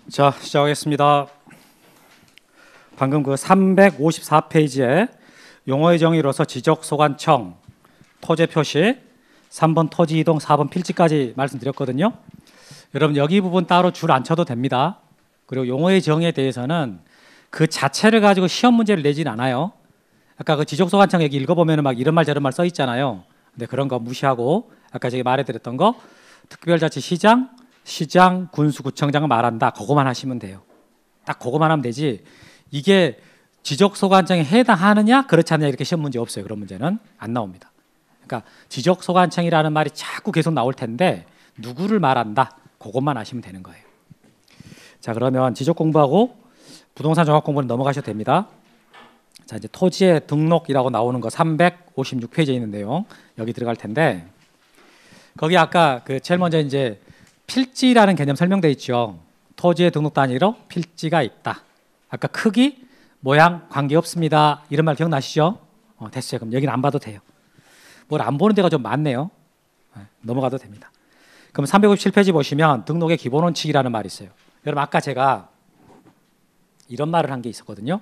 자, 시작하겠습니다. 방금 그 354페이지에 용어의 정의로서 지적 소관청, 토지 표시, 3번 토지 이동, 4번 필지까지 말씀드렸거든요. 여러분 여기 부분 따로 줄 안 쳐도 됩니다. 그리고 용어의 정의에 대해서는 그 자체를 가지고 시험 문제를 내진 않아요. 아까 그 지적 소관청 얘기 읽어보면 막 이런 말 저런 말 써 있잖아요. 근데 그런 거 무시하고 아까 제가 말해드렸던 거 특별자치시장, 시장, 군수, 구청장을 말한다. 그거만 하시면 돼요. 딱 그거만 하면 되지. 이게 지적소관청에 해당하느냐 그렇지 않느냐 이렇게 시험 문제 없어요. 그런 문제는 안 나옵니다. 그러니까 지적소관청이라는 말이 자꾸 계속 나올 텐데 누구를 말한다. 그것만 아시면 되는 거예요. 자, 그러면 지적 공부하고 부동산 종합 공부는 넘어가셔도 됩니다. 자, 이제 토지의 등록이라고 나오는 거 356페이지에 있는 내용 여기 들어갈 텐데 거기 아까 그 제일 먼저 이제 필지라는 개념 설명돼 있죠. 토지의 등록 단위로 필지가 있다. 아까 크기, 모양 관계없습니다. 이런 말 기억나시죠? 됐어요. 그럼 여기는 안 봐도 돼요. 뭘 안 보는 데가 좀 많네요. 넘어가도 됩니다. 그럼 357페이지 보시면 등록의 기본 원칙이라는 말이 있어요. 여러분 아까 제가 이런 말을 한 게 있었거든요.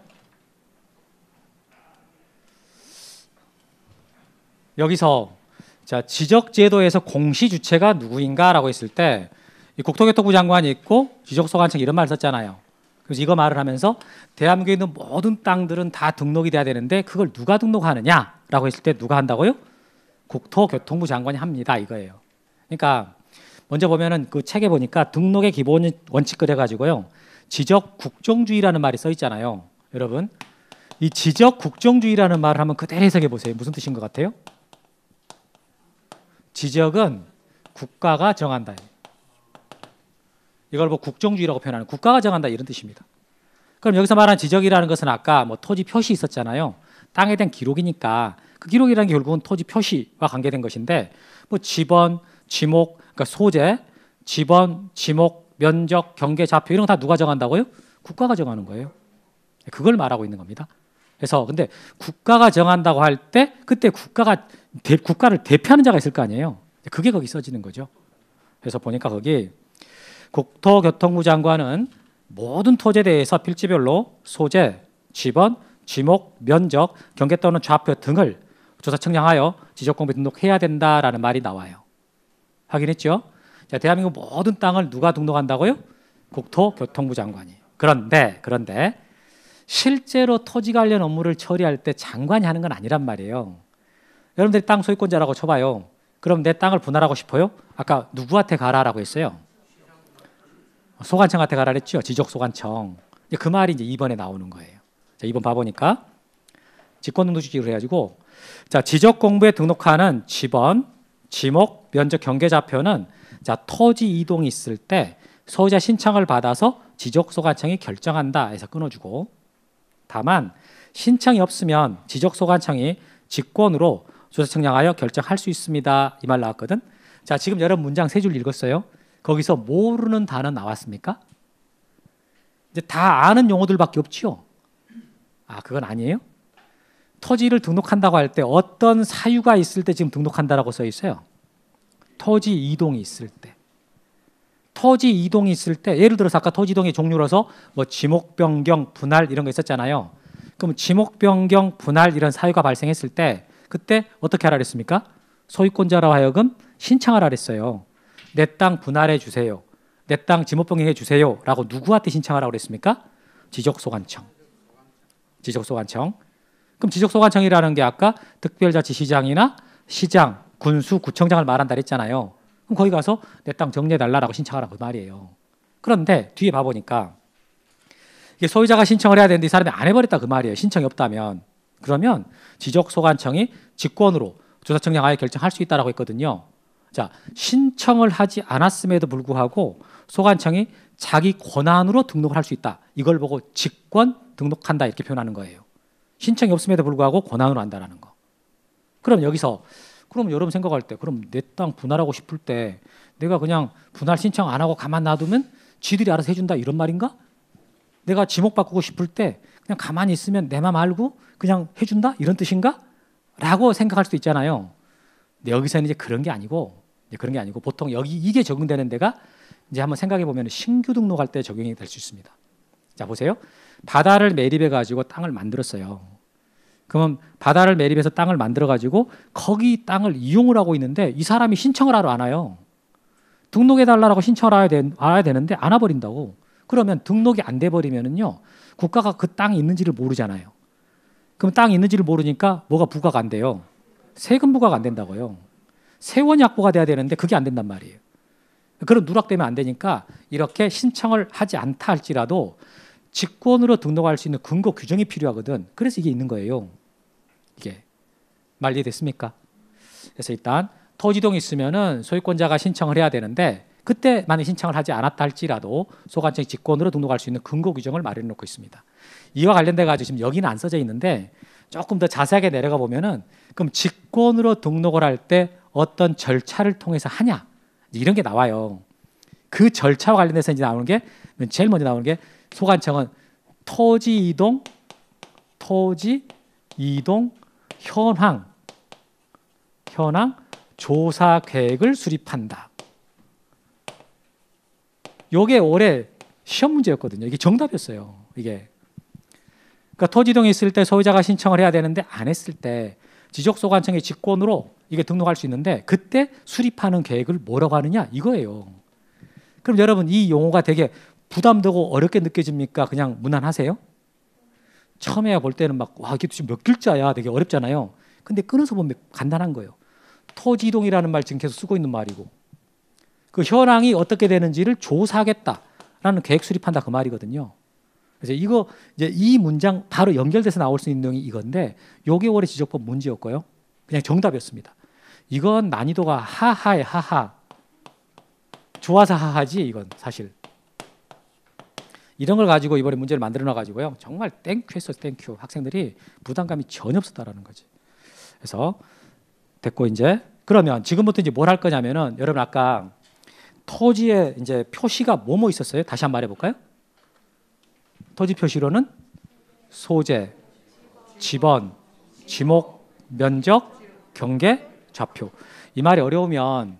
여기서 자, 지적제도에서 공시 주체가 누구인가라고 했을 때 이 국토교통부 장관이 있고 지적소관청 이런 말 썼잖아요. 그래서 이거 말을 하면서 대한민국에 있는 모든 땅들은 다 등록이 돼야 되는데 그걸 누가 등록하느냐라고 했을 때 누가 한다고요? 국토교통부 장관이 합니다. 이거예요. 그러니까 먼저 보면은 그 책에 보니까 등록의 기본 원칙 그래가지고요. 지적 국정주의라는 말이 써 있잖아요. 여러분 이 지적 국정주의라는 말을 한번 그대로 해석해 보세요. 무슨 뜻인 것 같아요? 지적은 국가가 정한다. 이걸 뭐 국정주의라고 표현하는 국가가 정한다 이런 뜻입니다. 그럼 여기서 말하는 지적이라는 것은 아까 뭐 토지 표시 있었잖아요. 땅에 대한 기록이니까 그 기록이라는 게 결국은 토지 표시와 관계된 것인데 뭐 지번, 지목, 그러니까 소재, 지번, 지목, 면적, 경계, 좌표 이런 거 다 누가 정한다고요? 국가가 정하는 거예요. 그걸 말하고 있는 겁니다. 그래서 근데 국가가 정한다고 할 때 그때 국가를 대표하는 자가 있을 거 아니에요. 그게 거기 써지는 거죠. 그래서 보니까 거기 국토교통부 장관은 모든 토지에 대해서 필지별로 소재, 지번, 지목, 면적, 경계 또는 좌표 등을 조사청량하여 지적공부에 등록해야 된다라는 말이 나와요. 확인했죠? 자, 대한민국 모든 땅을 누가 등록한다고요? 국토교통부 장관이. 그런데 실제로 토지 관련 업무를 처리할 때 장관이 하는 건 아니란 말이에요. 여러분들이 땅 소유권자라고 쳐봐요. 그럼 내 땅을 분할하고 싶어요? 아까 누구한테 가라라고 했어요? 소관청한테 가라 그랬죠. 지적소관청. 그 말이 이제 2번에 나오는 거예요. 자, 2번 봐보니까 직권등록주기로 해가지고 자, 지적공부에 등록하는 지번, 지목, 면적, 경계좌표는 자, 토지 이동이 있을 때 소유자 신청을 받아서 지적소관청이 결정한다 해서 끊어주고 다만 신청이 없으면 지적소관청이 직권으로 조사청량하여 결정할 수 있습니다. 이 말 나왔거든. 자, 지금 여러분 문장 3줄 읽었어요. 거기서 모르는 단어 나왔습니까? 이제 다 아는 용어들밖에 없죠. 아, 그건 아니에요? 토지를 등록한다고 할 때 어떤 사유가 있을 때 지금 등록한다라고 써 있어요. 토지 이동이 있을 때. 토지 이동이 있을 때 예를 들어서 아까 토지 이동의 종류로서 뭐 지목 변경, 분할 이런 거 있었잖아요. 그럼 지목 변경, 분할 이런 사유가 발생했을 때 그때 어떻게 하라 그랬습니까? 소유권자로 하여금 신청하라 그랬어요. 내 땅 분할해 주세요. 내 땅 지목 변경해 주세요. 라고 누구한테 신청하라고 그랬습니까? 지적소관청. 지적소관청. 그럼 지적소관청이라는 게 아까 특별자치시장이나 시장, 군수, 구청장을 말한다 그랬잖아요. 그럼 거기 가서 내 땅 정리해달라고 신청하라 그 말이에요. 그런데 뒤에 봐보니까 이게 소유자가 신청을 해야 되는데 이 사람이 안 해버렸다 그 말이에요. 신청이 없다면. 그러면 지적소관청이 직권으로 조사청량하여 결정할 수 있다라고 했거든요. 자, 신청을 하지 않았음에도 불구하고 소관청이 자기 권한으로 등록을 할 수 있다. 이걸 보고 직권 등록한다 이렇게 표현하는 거예요. 신청이 없음에도 불구하고 권한으로 한다라는 거. 그럼 여기서 그럼 여러분 생각할 때 그럼 내 땅 분할하고 싶을 때 내가 그냥 분할 신청 안 하고 가만 놔두면 지들이 알아서 해준다 이런 말인가? 내가 지목 바꾸고 싶을 때 그냥 가만히 있으면 내 맘 알고 그냥 해준다 이런 뜻인가? 라고 생각할 수도 있잖아요. 근데 여기서는 이제 그런 게 아니고 보통 여기 이게 적용되는 데가 이제 한번 생각해 보면 신규 등록할 때 적용이 될 수 있습니다. 자, 보세요. 바다를 매립해 가지고 땅을 만들었어요. 그러면 바다를 매립해서 땅을 만들어 가지고 거기 땅을 이용을 하고 있는데 이 사람이 신청을 하러 안 와요. 등록해 달라고 신청을 알아야 되는데 안 와버린다고. 그러면 등록이 안 돼 버리면은요, 국가가 그 땅이 있는지를 모르잖아요. 그럼 땅이 있는지를 모르니까 뭐가 부과가 안 돼요? 세금 부과가 안 된다고요. 세원이 확보가 돼야 되는데 그게 안 된단 말이에요. 그럼 누락되면 안 되니까 이렇게 신청을 하지 않다 할지라도 직권으로 등록할 수 있는 근거 규정이 필요하거든. 그래서 이게 있는 거예요. 이게 말 이해됐습니까? 그래서 일단 토지동이 있으면은 소유권자가 신청을 해야 되는데 그때 만약 신청을 하지 않았다 할지라도 소관청이 직권으로 등록할 수 있는 근거 규정을 마련해 놓고 있습니다. 이와 관련돼 가지고 지금 여기는 안 써져 있는데 조금 더 자세하게 내려가 보면은 그럼 직권으로 등록을 할 때 어떤 절차를 통해서 하냐 이런 게 나와요. 그 절차와 관련돼서 이제 나오는 게 제일 먼저 나오는 게 소관청은 토지 이동 현황 조사 계획을 수립한다. 요게 올해 시험 문제였거든요. 이게 정답이었어요. 이게. 그러니까 토지 이동이 있을 때 소유자가 신청을 해야 되는데 안 했을 때 지적소관청의 직권으로 이게 등록할 수 있는데 그때 수립하는 계획을 뭐라고 하느냐 이거예요. 그럼 여러분 이 용어가 되게 부담되고 어렵게 느껴집니까? 그냥 무난하세요? 처음에 볼 때는 막 와 이게 지금 몇 글자야 되게 어렵잖아요. 근데 끊어서 보면 간단한 거예요. 토지 이동이라는 말 지금 계속 쓰고 있는 말이고 그 현황이 어떻게 되는지를 조사하겠다라는 계획 수립한다 그 말이거든요. 그래서 이거 이제 이 문장 바로 연결돼서 나올 수 있는 내용이 이건데 요게 올해 지적법 문제였고요. 그냥 정답이었습니다. 이건 난이도가 하하에 하하. 좋아서 하하지 이건 사실. 이런 걸 가지고 이번에 문제를 만들어 놔 가지고요. 정말 땡큐 했어요. 땡큐. 학생들이 부담감이 전혀 없었다라는 거지. 그래서 됐고 이제 그러면 지금부터 이제 뭘 할 거냐면은 여러분 아까 토지에 이제 표시가 뭐뭐 있었어요? 다시 한번 말해 볼까요? 토지 표시로는 소재, 지번, 지목, 면적, 경계, 좌표. 이 말이 어려우면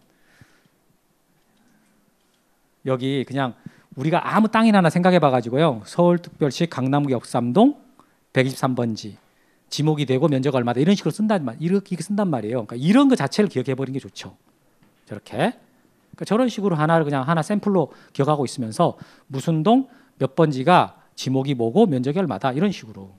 여기 그냥 우리가 아무 땅이나 하나 생각해 봐가지고요. 서울특별시 강남구 역삼동 123번지 지목이 되고 면적 얼마다 이런 식으로 쓴단 말, 이렇게 쓴단 말이에요. 그러니까 이런 거 자체를 기억해 버리는 게 좋죠. 저렇게. 그러니까 저런 식으로 하나를 그냥 하나 샘플로 기억하고 있으면서 무슨 동 몇 번지가 지목이 뭐고 면적이 얼마다 이런 식으로.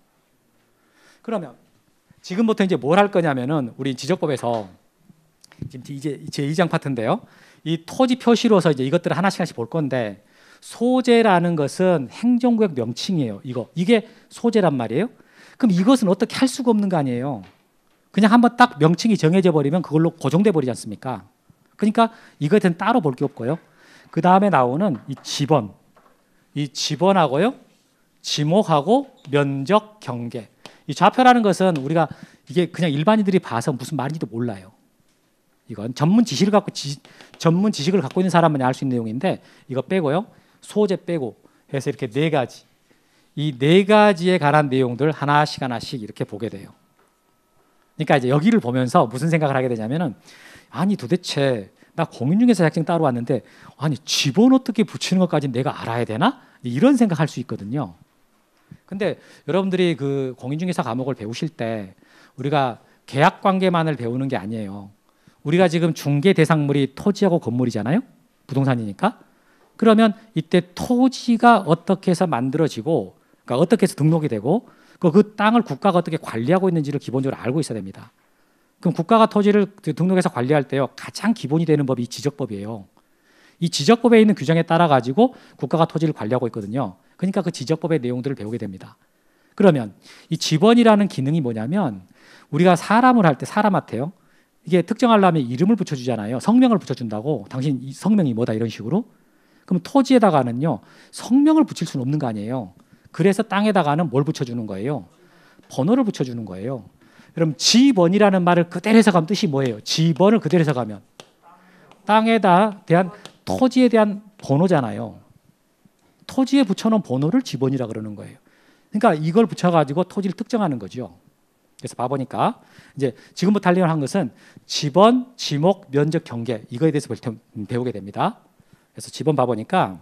그러면 지금부터 이제 뭘 할 거냐면은 우리 지적법에서 지금 이제 제 2장 파트인데요. 이 토지 표시로서 이제 이것들을 하나씩 볼 건데 소재라는 것은 행정구역 명칭이에요. 이게 소재란 말이에요. 그럼 이것은 어떻게 할 수가 없는 거 아니에요. 그냥 한번 딱 명칭이 정해져 버리면 그걸로 고정돼 버리지 않습니까? 그러니까 이것은 따로 볼 게 없고요. 그 다음에 나오는 이 지번하고요, 지목하고 면적 경계. 이 좌표라는 것은 우리가 이게 그냥 일반인들이 봐서 무슨 말인지도 몰라요. 이건 전문 지식을 갖고 있는 사람만이 알 수 있는 내용인데 이거 빼고요. 소재 빼고 해서 이렇게 네 가지. 이 네 가지에 관한 내용들 하나씩 이렇게 보게 돼요. 그러니까 이제 여기를 보면서 무슨 생각을 하게 되냐면은 아니 도대체 나 공인중개사 자격증 따로 왔는데 아니 지번 어떻게 붙이는 것까지 내가 알아야 되나? 이런 생각할 수 있거든요. 근데 여러분들이 그 공인중개사 과목을 배우실 때 우리가 계약 관계만을 배우는 게 아니에요. 우리가 지금 중개 대상물이 토지하고 건물이잖아요. 부동산이니까. 그러면 이때 토지가 어떻게 해서 만들어지고 그러니까 어떻게 해서 등록이 되고 그 땅을 국가가 어떻게 관리하고 있는지를 기본적으로 알고 있어야 됩니다. 그럼 국가가 토지를 등록해서 관리할 때요. 가장 기본이 되는 법이 지적법이에요. 이 지적법에 있는 규정에 따라 가지고 국가가 토지를 관리하고 있거든요. 그러니까 그 지적법의 내용들을 배우게 됩니다. 그러면 이 지번이라는 기능이 뭐냐면 우리가 사람을 할 때 사람한테요. 이게 특정하려면 이름을 붙여주잖아요. 성명을 붙여준다고. 당신 이 성명이 뭐다 이런 식으로. 그럼 토지에다가는요. 성명을 붙일 수는 없는 거 아니에요. 그래서 땅에다가는 뭘 붙여주는 거예요? 번호를 붙여주는 거예요. 그럼 지번이라는 말을 그대로 해석하면 뜻이 뭐예요? 지번을 그대로 해석하면 땅에 대한 토지에 대한 번호잖아요. 토지에 붙여놓은 번호를 지번이라 그러는 거예요. 그러니까 이걸 붙여가지고 토지를 특정하는 거죠. 그래서 봐보니까 이제 지금부터 할 내용을 한 것은 지번, 지목, 면적, 경계 이거에 대해서 배우게 됩니다. 그래서 지번 봐보니까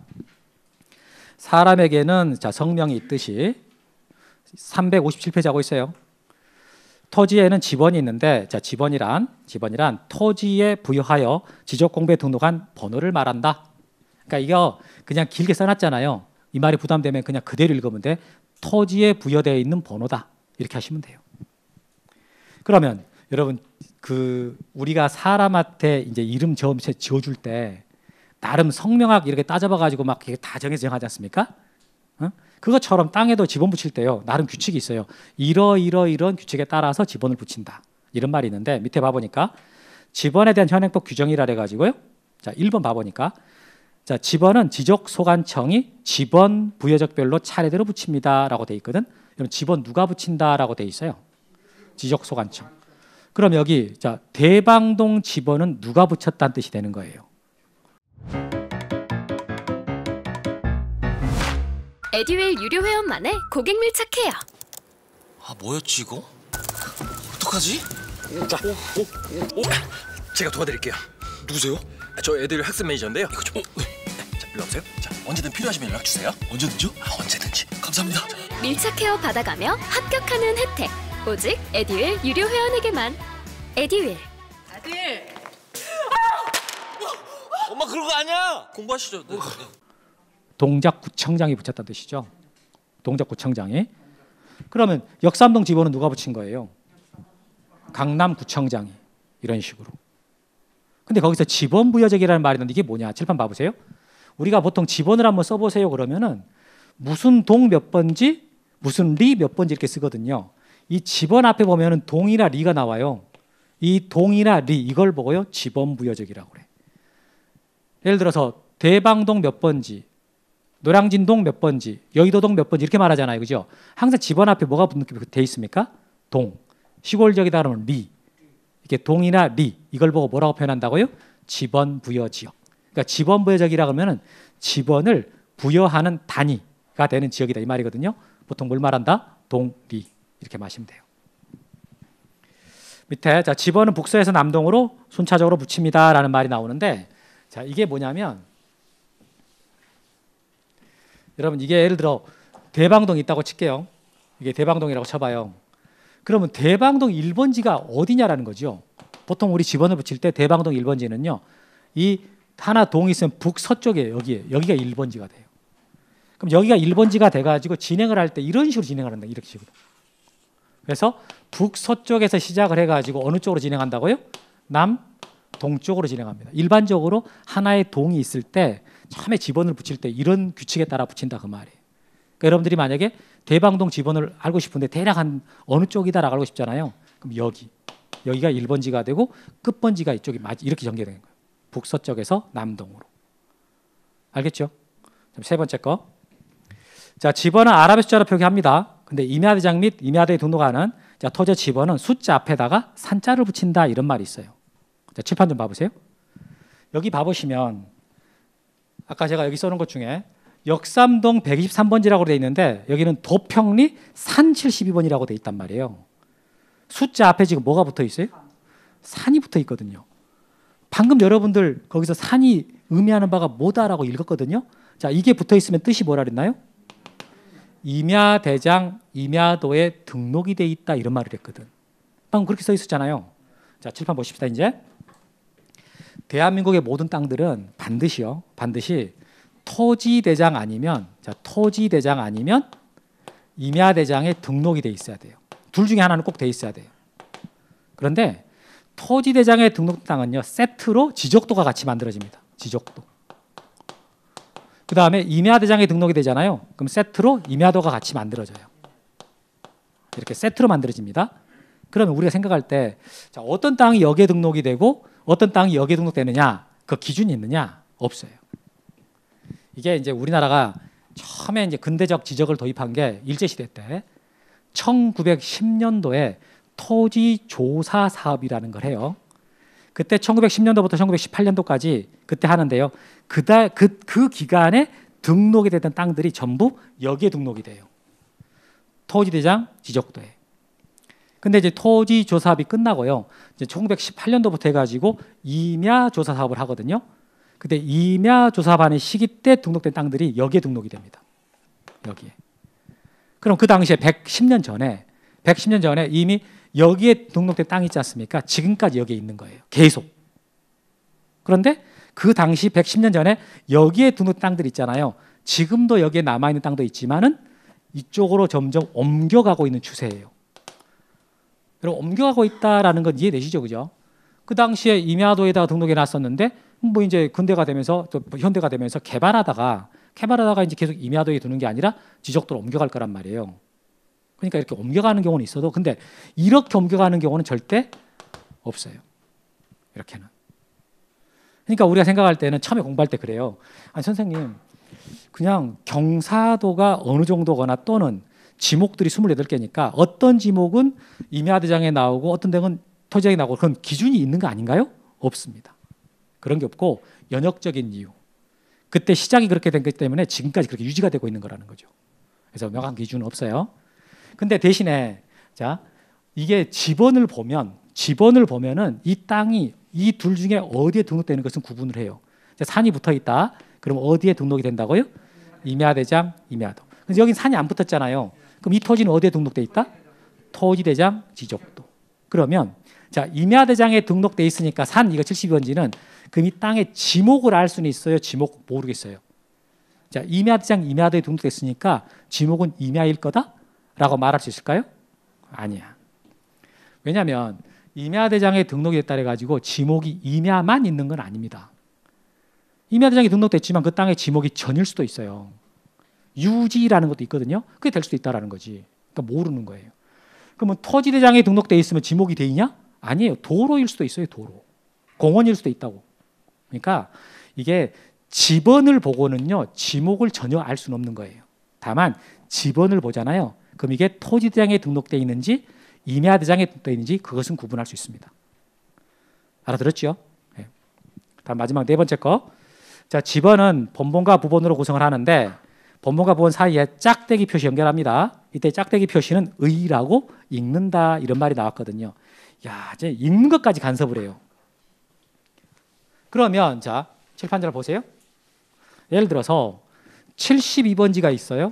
사람에게는 자 성명이 있듯이 357페이지 하고 있어요. 토지에는 지번이 있는데 자 지번이란 토지에 부여하여 지적 공부에 등록한 번호를 말한다. 그러니까 이거 그냥 길게 써놨잖아요. 이 말이 부담되면 그냥 그대로 읽으면 돼. 토지에 부여되어 있는 번호다. 이렇게 하시면 돼요. 그러면 여러분 그 우리가 사람한테 이제 이름 지어줄 때 나름 성명학 이렇게 따져봐 가지고 막 다 정해서 정하지 않습니까? 그것처럼 땅에도 지번 붙일 때요 나름 규칙이 있어요. 이런 규칙에 따라서 지번을 붙인다. 이런 말이 있는데 밑에 봐보니까 지번에 대한 현행법 규정이라 해가지고요. 자 1번 봐보니까 자 지번은 지적소관청이 지번 부여적별로 차례대로 붙입니다라고 돼 있거든. 그럼 지번 누가 붙인다라고 돼 있어요? 지적소관청. 그럼 여기 자 대방동 지번은 누가 붙였다는 뜻이 되는 거예요. 에듀윌 유료 회원만의 고객 밀착해요. 아 뭐였지 이거? 어떡하지? 자, 제가 도와드릴게요. 누구세요? 저 애들 학습 매니저인데요. 이거 좀. 자, 일로 오세요. 자, 언제든 필요하시면 연락 주세요. 언제든지요? 아, 언제든지. 감사합니다. 밀착 헤어 받아가며 합격하는 혜택. 오직 에듀윌 유료 회원에게만. 에듀윌. 아들. 엄마 그런 거 아니야. 공부하시죠. 네. 동작구청장이 붙였다는 뜻이죠. 동작구청장이. 그러면 역삼동 지번은 누가 붙인 거예요? 강남구청장이. 이런 식으로. 근데 거기서 지번 부여적이라는 말이 있는데 이게 뭐냐? 칠판 봐보세요. 우리가 보통 지번을 한번 써보세요 그러면은 무슨 동 몇 번지 무슨 리 몇 번지 이렇게 쓰거든요. 이 지번 앞에 보면은 동이나 리가 나와요. 이 동이나 리 이걸 보고요 지번 부여적이라고 그래. 예를 들어서 대방동 몇 번지, 노량진동 몇 번지, 여의도동 몇 번지 이렇게 말하잖아요, 그죠? 항상 지번 앞에 뭐가 돼 있습니까? 동. 시골적이다 그러면 리. 이렇게 동이나 리 이걸 보고 뭐라고 표현한다고요? 지번 부여 지역. 그러니까 지번 부여적이라 그러면은 지번을 부여하는 단위가 되는 지역이다 이 말이거든요. 보통 뭘 말한다? 동, 리 이렇게 마시면 돼요. 밑에 자 지번은 북서에서 남동으로 순차적으로 붙입니다라는 말이 나오는데 자 이게 뭐냐면 여러분 이게 예를 들어 대방동 있다고 칠게요. 이게 대방동이라고 쳐봐요. 그러면 대방동 1번지가 어디냐라는 거죠. 보통 우리 지번을 붙일 때 대방동 1번지는요. 이 하나 동이 있으면 북서쪽에 여기가 1번지가 돼요. 그럼 여기가 1번지가 돼가지고 진행을 할 때 이런 식으로 진행을 한다. 이렇게 식으로. 그래서 북서쪽에서 시작을 해가지고 어느 쪽으로 진행한다고요? 남동쪽으로 진행합니다. 일반적으로 하나의 동이 있을 때 처음에 지번을 붙일 때 이런 규칙에 따라 붙인다 그 말이에요. 그러니까 여러분들이 만약에 대방동 지번을 알고 싶은데 대략 한 어느 쪽이다라고 알고 싶잖아요. 그럼 여기가 1번지가 되고 끝번지가 이쪽이 이렇게 전개되는 거예요. 북서쪽에서 남동으로. 알겠죠? 세 번째 거. 자, 지번은 아랍의 숫자로 표기합니다. 근데 임야대장 및 임야도에 등록하는 자, 토지 지번은 숫자 앞에다가 산자를 붙인다 이런 말이 있어요. 자, 칠판 좀 봐보세요. 여기 봐보시면 아까 제가 여기 써놓은 것 중에 역삼동 123번지라고 돼 있는데 여기는 도평리 산 72번이라고 돼 있단 말이에요. 숫자 앞에 지금 뭐가 붙어 있어요? 산이 붙어 있거든요. 방금 여러분들 거기서 산이 의미하는 바가 뭐다라고 읽었거든요. 자, 이게 붙어 있으면 뜻이 뭐라 그랬나요? 임야대장 임야도에 등록이 돼 있다 이런 말을 했거든. 방금 그렇게 써 있었잖아요. 자, 칠판 보십시다. 이제 대한민국의 모든 땅들은 반드시 토지대장 아니면 임야대장에 등록이 돼 있어야 돼요. 둘 중에 하나는 꼭 돼 있어야 돼요. 그런데 토지대장에 등록된 땅은요 세트로 지적도가 같이 만들어집니다. 지적도. 그 다음에 임야대장에 등록이 되잖아요. 그럼 세트로 임야도가 같이 만들어져요. 이렇게 세트로 만들어집니다. 그러면 우리가 생각할 때 자, 어떤 땅이 여기에 등록이 되고 어떤 땅이 여기에 등록되느냐 그 기준이 있느냐 없어요. 이게 이제 우리나라가 처음에 이제 근대적 지적을 도입한 게 일제시대 때 1910년도에 토지조사 사업이라는 걸 해요. 그때 1910년도부터 1918년도까지 그때 하는데요. 그 기간에 등록이 됐던 땅들이 전부 여기에 등록이 돼요. 토지대장 지적도에. 근데 이제 토지조사업이 끝나고요. 이제 1918년도부터 해가지고 임야조사 사업을 하거든요. 그때 임야조사반의 시기 때 등록된 땅들이 여기에 등록이 됩니다. 여기에. 그럼 그 당시에 110년 전에 이미 여기에 등록된 땅이 있지 않습니까? 지금까지 여기에 있는 거예요. 계속. 그런데 그 당시 110년 전에 여기에 등록된 땅들 있잖아요. 지금도 여기에 남아있는 땅도 있지만은 이쪽으로 점점 옮겨가고 있는 추세예요. 여러분, 옮겨가고 있다라는 건 이해되시죠? 그죠? 그 당시에 임야도에다가 등록해 놨었는데 뭐 이제 근대가 되면서 또 현대가 되면서 개발하다가 이제 계속 임야도에 두는 게 아니라 지적도로 옮겨갈 거란 말이에요. 그러니까 이렇게 옮겨가는 경우는 있어도 근데 이렇게 옮겨가는 경우는 절대 없어요. 이렇게는. 그러니까 우리가 생각할 때는 처음에 공부할 때 그래요. 아니 선생님 그냥 경사도가 어느 정도거나 또는 지목들이 28개니까 어떤 지목은 임야대장에 나오고 어떤 데는 토지장에 나오고 그런 기준이 있는 거 아닌가요? 없습니다. 그런 게 없고 연역적인 이유. 그때 시작이 그렇게 된 거기 때문에 지금까지 그렇게 유지가 되고 있는 거라는 거죠. 그래서 명확한 기준은 없어요. 근데 대신에 자 이게 지번을 보면은 이 땅이 이 둘 중에 어디에 등록되는 것은 구분을 해요. 산이 붙어 있다. 그럼 어디에 등록이 된다고요? 임야대장, 임야도. 그래서 여긴 산이 안 붙었잖아요. 그럼 이 토지는 어디에 등록돼 있다? 토지대장, 지적도. 그러면 자 임야대장에 등록돼 있으니까 산 이거 72번지는 그럼 이 땅의 지목을 알 수는 있어요. 지목 모르겠어요. 자 임야대장, 임야도에 등록됐으니까 지목은 임야일 거다라고 말할 수 있을까요? 아니야. 왜냐하면 임야대장에 등록이 됐다 해가지고 지목이 임야만 있는 건 아닙니다. 임야대장에 등록됐지만 그 땅의 지목이 전일 수도 있어요. 유지라는 것도 있거든요. 그게 될 수도 있다라는 거지. 그러니까 모르는 거예요. 그러면 토지대장에 등록돼 있으면 지목이 돼 있냐? 아니에요. 도로일 수도 있어요. 도로. 공원일 수도 있다고. 그러니까 이게 지번을 보고는요. 지목을 전혀 알 수는 없는 거예요. 다만 지번을 보잖아요. 그럼 이게 토지대장에 등록돼 있는지 임야대장에 등록돼 있는지 그것은 구분할 수 있습니다. 알아들었죠? 네. 다음 마지막 네 번째 거. 자, 지번은 본본과 부본으로 구성을 하는데 본본과 부본 사이에 짝대기 표시 연결합니다. 이때 짝대기 표시는 의라고 읽는다 이런 말이 나왔거든요. 야, 이제 읽는 것까지 간섭을 해요. 그러면 자, 칠판자를 보세요. 예를 들어서 72번지가 있어요.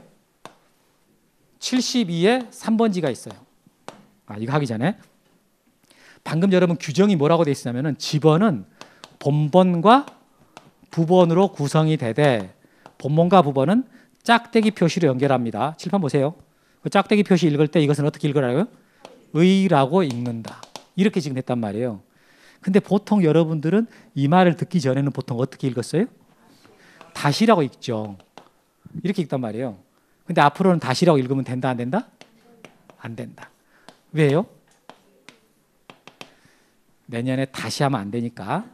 72에 3번지가 있어요. 이거 하기 전에 방금 여러분 규정이 뭐라고 돼 있냐면은 지번은 본본과 부본으로 구성이 되되 본본과 부본은 짝대기 표시로 연결합니다. 칠판 보세요. 그 짝대기 표시 읽을 때 이것은 어떻게 읽으라고요? 의라고 읽는다. 이렇게 지금 했단 말이에요. 근데 보통 여러분들은 이 말을 듣기 전에는 보통 어떻게 읽었어요? 다시라고 읽죠. 이렇게 읽단 말이에요. 근데 앞으로는 다시라고 읽으면 된다 안 된다? 안 된다. 왜요? 내년에 다시 하면 안 되니까.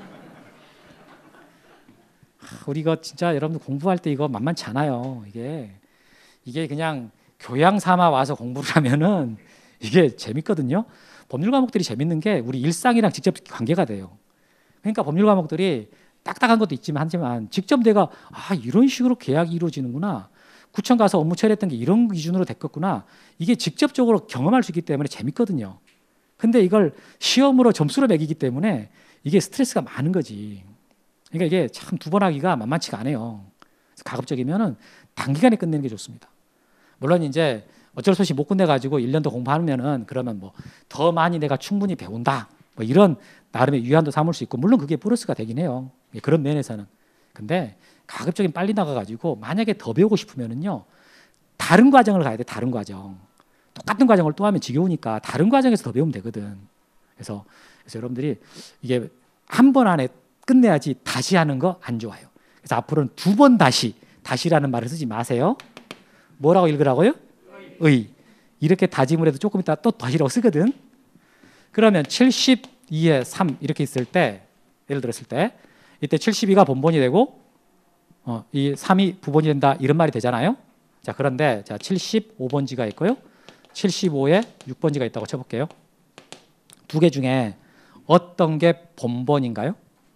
우리 이거 진짜 여러분들 공부할 때 이거 만만치 않아요. 이게 그냥 교양 삼아 와서 공부를 하면은 이게 재밌거든요. 법률 과목들이 재밌는 게 우리 일상이랑 직접 관계가 돼요. 그러니까 법률 과목들이 딱딱한 것도 있지만 하지만 직접 내가 이런 식으로 계약이 이루어지는구나. 구청 가서 업무 처리했던 게 이런 기준으로 됐겠구나. 이게 직접적으로 경험할 수 있기 때문에 재밌거든요. 근데 이걸 시험으로 점수로 매기기 때문에 이게 스트레스가 많은 거지. 그러니까 이게 참 두 번 하기가 만만치가 않아요. 가급적이면은 단기간에 끝내는 게 좋습니다. 물론 이제 어쩔 수 없이 못 끝내가지고 1년 더 공부하면은 그러면 뭐 더 많이 내가 충분히 배운다. 뭐 이런 나름의 위안도 삼을 수 있고 물론 그게 플러스가 되긴 해요. 그런 면에서는. 근데 가급적이면 빨리 나가가지고 만약에 더 배우고 싶으면은요 다른 과정을 가야 돼. 다른 과정. 똑같은 과정을 또 하면 지겨우니까 다른 과정에서 더 배우면 되거든. 그래서 여러분들이 이게 한 번 안에 끝내야지 다시 하는 거 안 좋아요. 그래서 앞으로는 두 번 다시라는 말을 쓰지 마세요. 뭐라고 읽으라고요? 의. 이렇게 다짐을 해도 조금 이따 또 다시라고 쓰거든. 그러면 72에 3 이렇게 있을 때 예를 들었을 때 이때 72가 본본이 되고 이 3이 부본이 된다 이런 말이 되잖아요. 자 그런데 자 75번지가 있고요. 75에 6번지가 있다고 쳐볼게요. 두 개 중에 어떤 게 본본인가요?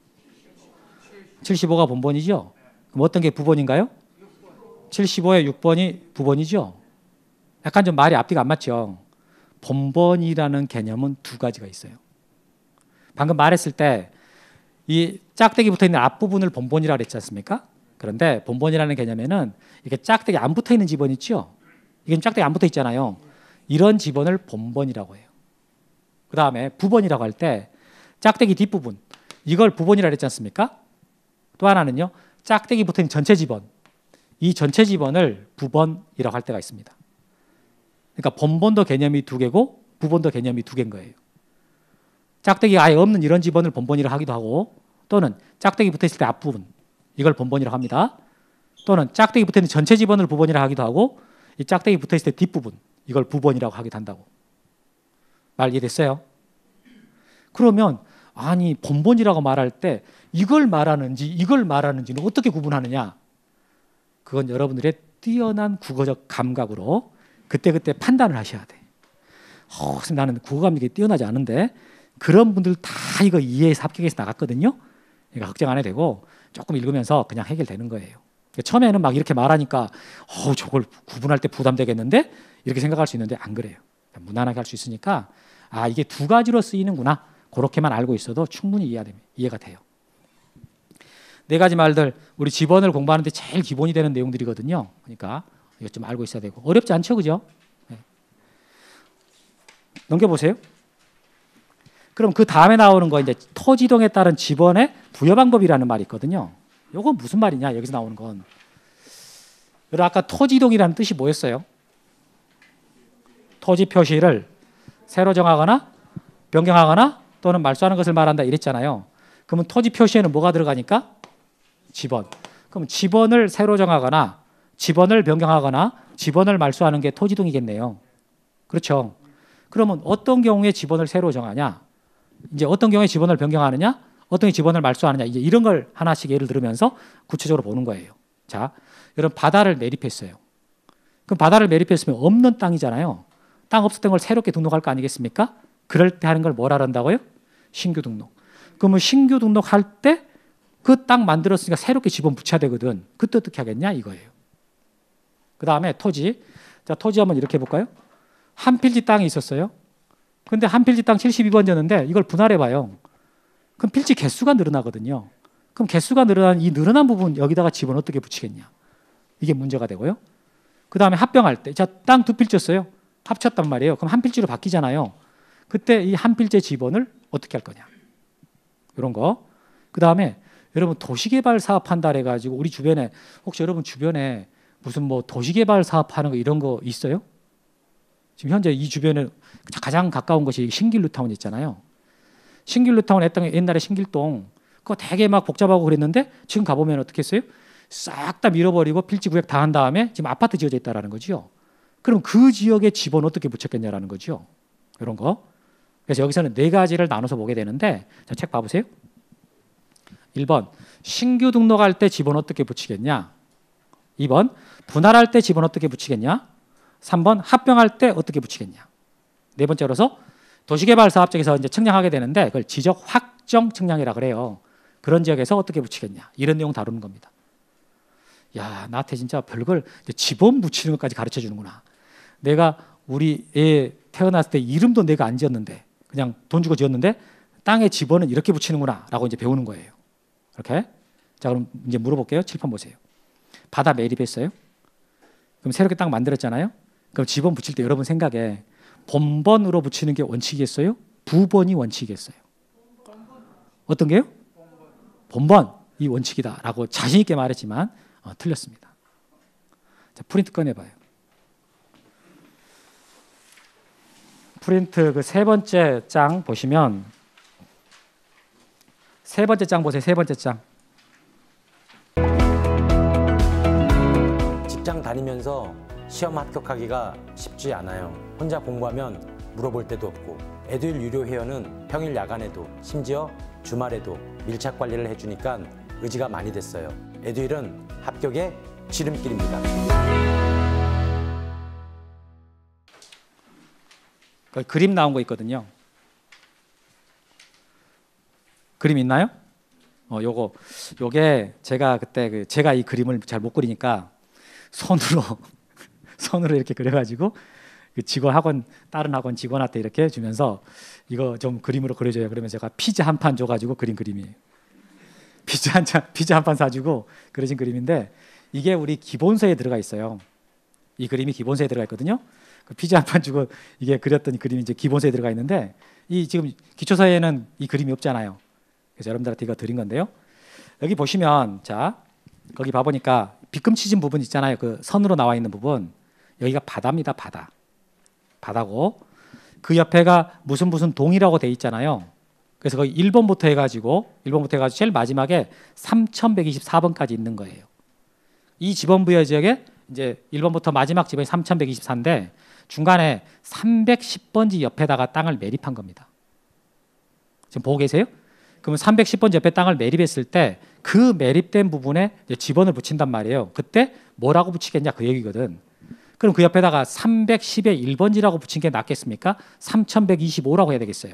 75가 본본이죠. 그럼 어떤 게 부본인가요? 75에 6번이 부본이죠. 약간 좀 말이 앞뒤가 안 맞죠. 본본이라는 개념은 두 가지가 있어요. 방금 말했을 때 이 짝대기 붙어 있는 앞부분을 본본이라고 그랬지 않습니까? 그런데 본본이라는 개념에는 이게 짝대기 안 붙어 있는 지번 있죠? 이게 짝대기 안 붙어 있잖아요. 이런 지번을 본본이라고 해요. 그 다음에 부본이라고 할 때 짝대기 뒷부분, 이걸 부본이라고 그랬지 않습니까? 또 하나는요, 짝대기 붙어 있는 전체 지번, 이 전체 지번을 부본이라고 할 때가 있습니다. 그러니까 본본도 개념이 두 개고 부본도 개념이 두 개인 거예요. 짝대기가 아예 없는 이런 지번을 본본이라고 하기도 하고, 또는 짝대기 붙어 있을 때 앞부분, 이걸 본본이라고 합니다. 또는 짝대기 붙어 있는 전체 지번을 부본이라고 하기도 하고, 이 짝대기 붙어 있을 때 뒷부분, 이걸 부본이라고 하기도 한다고. 말 이해됐어요? 그러면 아니 본본이라고 말할 때 이걸 말하는지 이걸 말하는지는 어떻게 구분하느냐? 그건 여러분들의 뛰어난 국어적 감각으로 그때그때 판단을 하셔야 돼. 선생님 나는 국어 감각이 뛰어나지 않은데, 그런 분들 다 이거 이해해서 합격해서 나갔거든요. 그러니까 걱정 안 해도 되고 조금 읽으면서 그냥 해결되는 거예요. 처음에는 막 이렇게 말하니까 저걸 구분할 때 부담되겠는데 이렇게 생각할 수 있는데 안 그래요. 무난하게 할 수 있으니까 이게 두 가지로 쓰이는구나, 그렇게만 알고 있어도 충분히 이해가 돼요. 네 가지 말들 우리 지번을 공부하는데 제일 기본이 되는 내용들이거든요. 그러니까 이거 좀 알고 있어야 되고. 어렵지 않죠, 그죠? 네. 넘겨보세요. 그럼 그 다음에 나오는 거 이제 토지동에 따른 지번의 부여 방법이라는 말이 있거든요. 이건 무슨 말이냐? 여기서 나오는 건, 여러분 아까 토지동이라는 뜻이 뭐였어요? 토지 표시를 새로 정하거나 변경하거나 또는 말소하는 것을 말한다 이랬잖아요. 그러면 토지 표시에는 뭐가 들어가니까? 지번. 그럼 지번을 새로 정하거나 지번을 변경하거나 지번을 말소하는 게 토지동이겠네요. 그렇죠? 그러면 어떤 경우에 지번을 새로 정하냐? 이제 어떤 경우에 지번을 변경하느냐? 어떤 경우에 지번을 말소하느냐? 이제 이런 걸 하나씩 예를 들으면서 구체적으로 보는 거예요. 자, 여러분 바다를 매립했어요. 그럼 바다를 매립했으면 없는 땅이잖아요. 땅 없었던 걸 새롭게 등록할 거 아니겠습니까? 그럴 때 하는 걸 뭐라 한다고요? 신규 등록. 그러면 신규 등록할 때 그 땅 만들었으니까 새롭게 지번 붙여야 되거든. 그때 어떻게 하겠냐 이거예요. 그 다음에 토지. 자, 토지 한번 이렇게 해볼까요? 한 필지 땅이 있었어요. 근데 한 필지 땅 72번지였는데 이걸 분할해봐요. 그럼 필지 개수가 늘어나거든요. 그럼 개수가 늘어난 이 늘어난 부분 여기다가 지번 어떻게 붙이겠냐? 이게 문제가 되고요. 그 다음에 합병할 때, 자, 땅 두 필지였어요. 합쳤단 말이에요. 그럼 한 필지로 바뀌잖아요. 그때 이 한 필지의 지번을 어떻게 할 거냐? 이런 거. 그 다음에 여러분 도시개발 사업한다 해가지고 우리 주변에 혹시 여러분 주변에 무슨 뭐 도시개발 사업하는 거 이런 거 있어요? 지금 현재 이 주변에 가장 가까운 것이 신길루타운 있잖아요. 신길루타운 했던 게 옛날에 신길동 그거 되게 막 복잡하고 그랬는데 지금 가보면 어떻게 했어요? 싹 다 밀어버리고 필지 구역 다 한 다음에 지금 아파트 지어져 있다라는 거죠. 그럼 그 지역에 지번 어떻게 붙였겠냐라는 거죠. 이런 거. 그래서 여기서는 네 가지를 나눠서 보게 되는데, 자, 책 봐보세요. 1번 신규 등록할 때 지번 어떻게 붙이겠냐? 2번 분할할 때 지번 어떻게 붙이겠냐? 3번 합병할 때 어떻게 붙이겠냐? 네 번째로서 도시개발사업장에서 이제 측량하게 되는데 그걸 지적 확정 측량이라 그래요. 그런 지역에서 어떻게 붙이겠냐? 이런 내용 다루는 겁니다. 야, 나한테 진짜 별걸 지번 붙이는 것까지 가르쳐 주는구나. 내가 우리 애 태어났을 때 이름도 내가 안 지었는데 그냥 돈 주고 지었는데 땅에 지번은 이렇게 붙이는구나 라고 이제 배우는 거예요. 이렇게. 자, 그럼 이제 물어볼게요. 칠판 보세요. 바다 매립했어요. 그럼 새롭게 땅 만들었잖아요. 그럼 지번 붙일 때 여러분 생각에 본번으로 붙이는 게 원칙이겠어요? 부번이 원칙이겠어요? 어떤 게요? 본번이 원칙이다라고 자신 있게 말했지만 틀렸습니다. 자, 프린트 꺼내봐요. 프린트 그 세 번째 장 보시면 세 번째 장 보세요. 세 번째 장. 직장 다니면서 시험 합격하기가 쉽지 않아요. 혼자 공부하면 물어볼 데도 없고 에듀윌 유료 회원은 평일 야간에도 심지어 주말에도 밀착 관리를 해주니까 의지가 많이 됐어요. 에듀윌은 합격의 지름길입니다. 그 그림 나온 거 있거든요. 그림 있나요? 요게 제가 그때 제가 이 그림을 잘 못 그리니까 손으로 이렇게 그려가지고 그 직원 학원 다른 학원 직원한테 이렇게 주면서 이거 좀 그림으로 그려줘요. 그러면 제가 피자 한 판 줘가지고 그린 그림이에요. 피자 한 판 사주고 그려진 그림인데 이게 우리 기본서에 들어가 있어요. 이 그림이 기본서에 들어가 있거든요. 그 피자 한 판 주고 이게 그렸던 이 그림이 이제 기본서에 들어가 있는데 이 지금 기초서에는 이 그림이 없잖아요. 그래서 여러분들한테 이거 드린 건데요. 여기 보시면 자 거기 봐보니까 빗금치진 부분 있잖아요. 그 선으로 나와 있는 부분 여기가 바다입니다. 바다고 그 옆에가 무슨 동이라고 돼 있잖아요. 그래서 거기 1번부터 해가지고 제일 마지막에 3124번까지 있는 거예요. 이 지번부여 지역에 이제 1번부터 마지막 지번이 3124인데 중간에 310번지 옆에다가 땅을 매립한 겁니다. 지금 보고 계세요? 그러면 310번지 옆에 땅을 매립했을 때 그 매립된 부분에 이제 지번을 붙인단 말이에요. 그때 뭐라고 붙이겠냐 그 얘기거든. 그럼 그 옆에다가 310에 1번지라고 붙인 게 낫겠습니까? 3125라고 해야 되겠어요.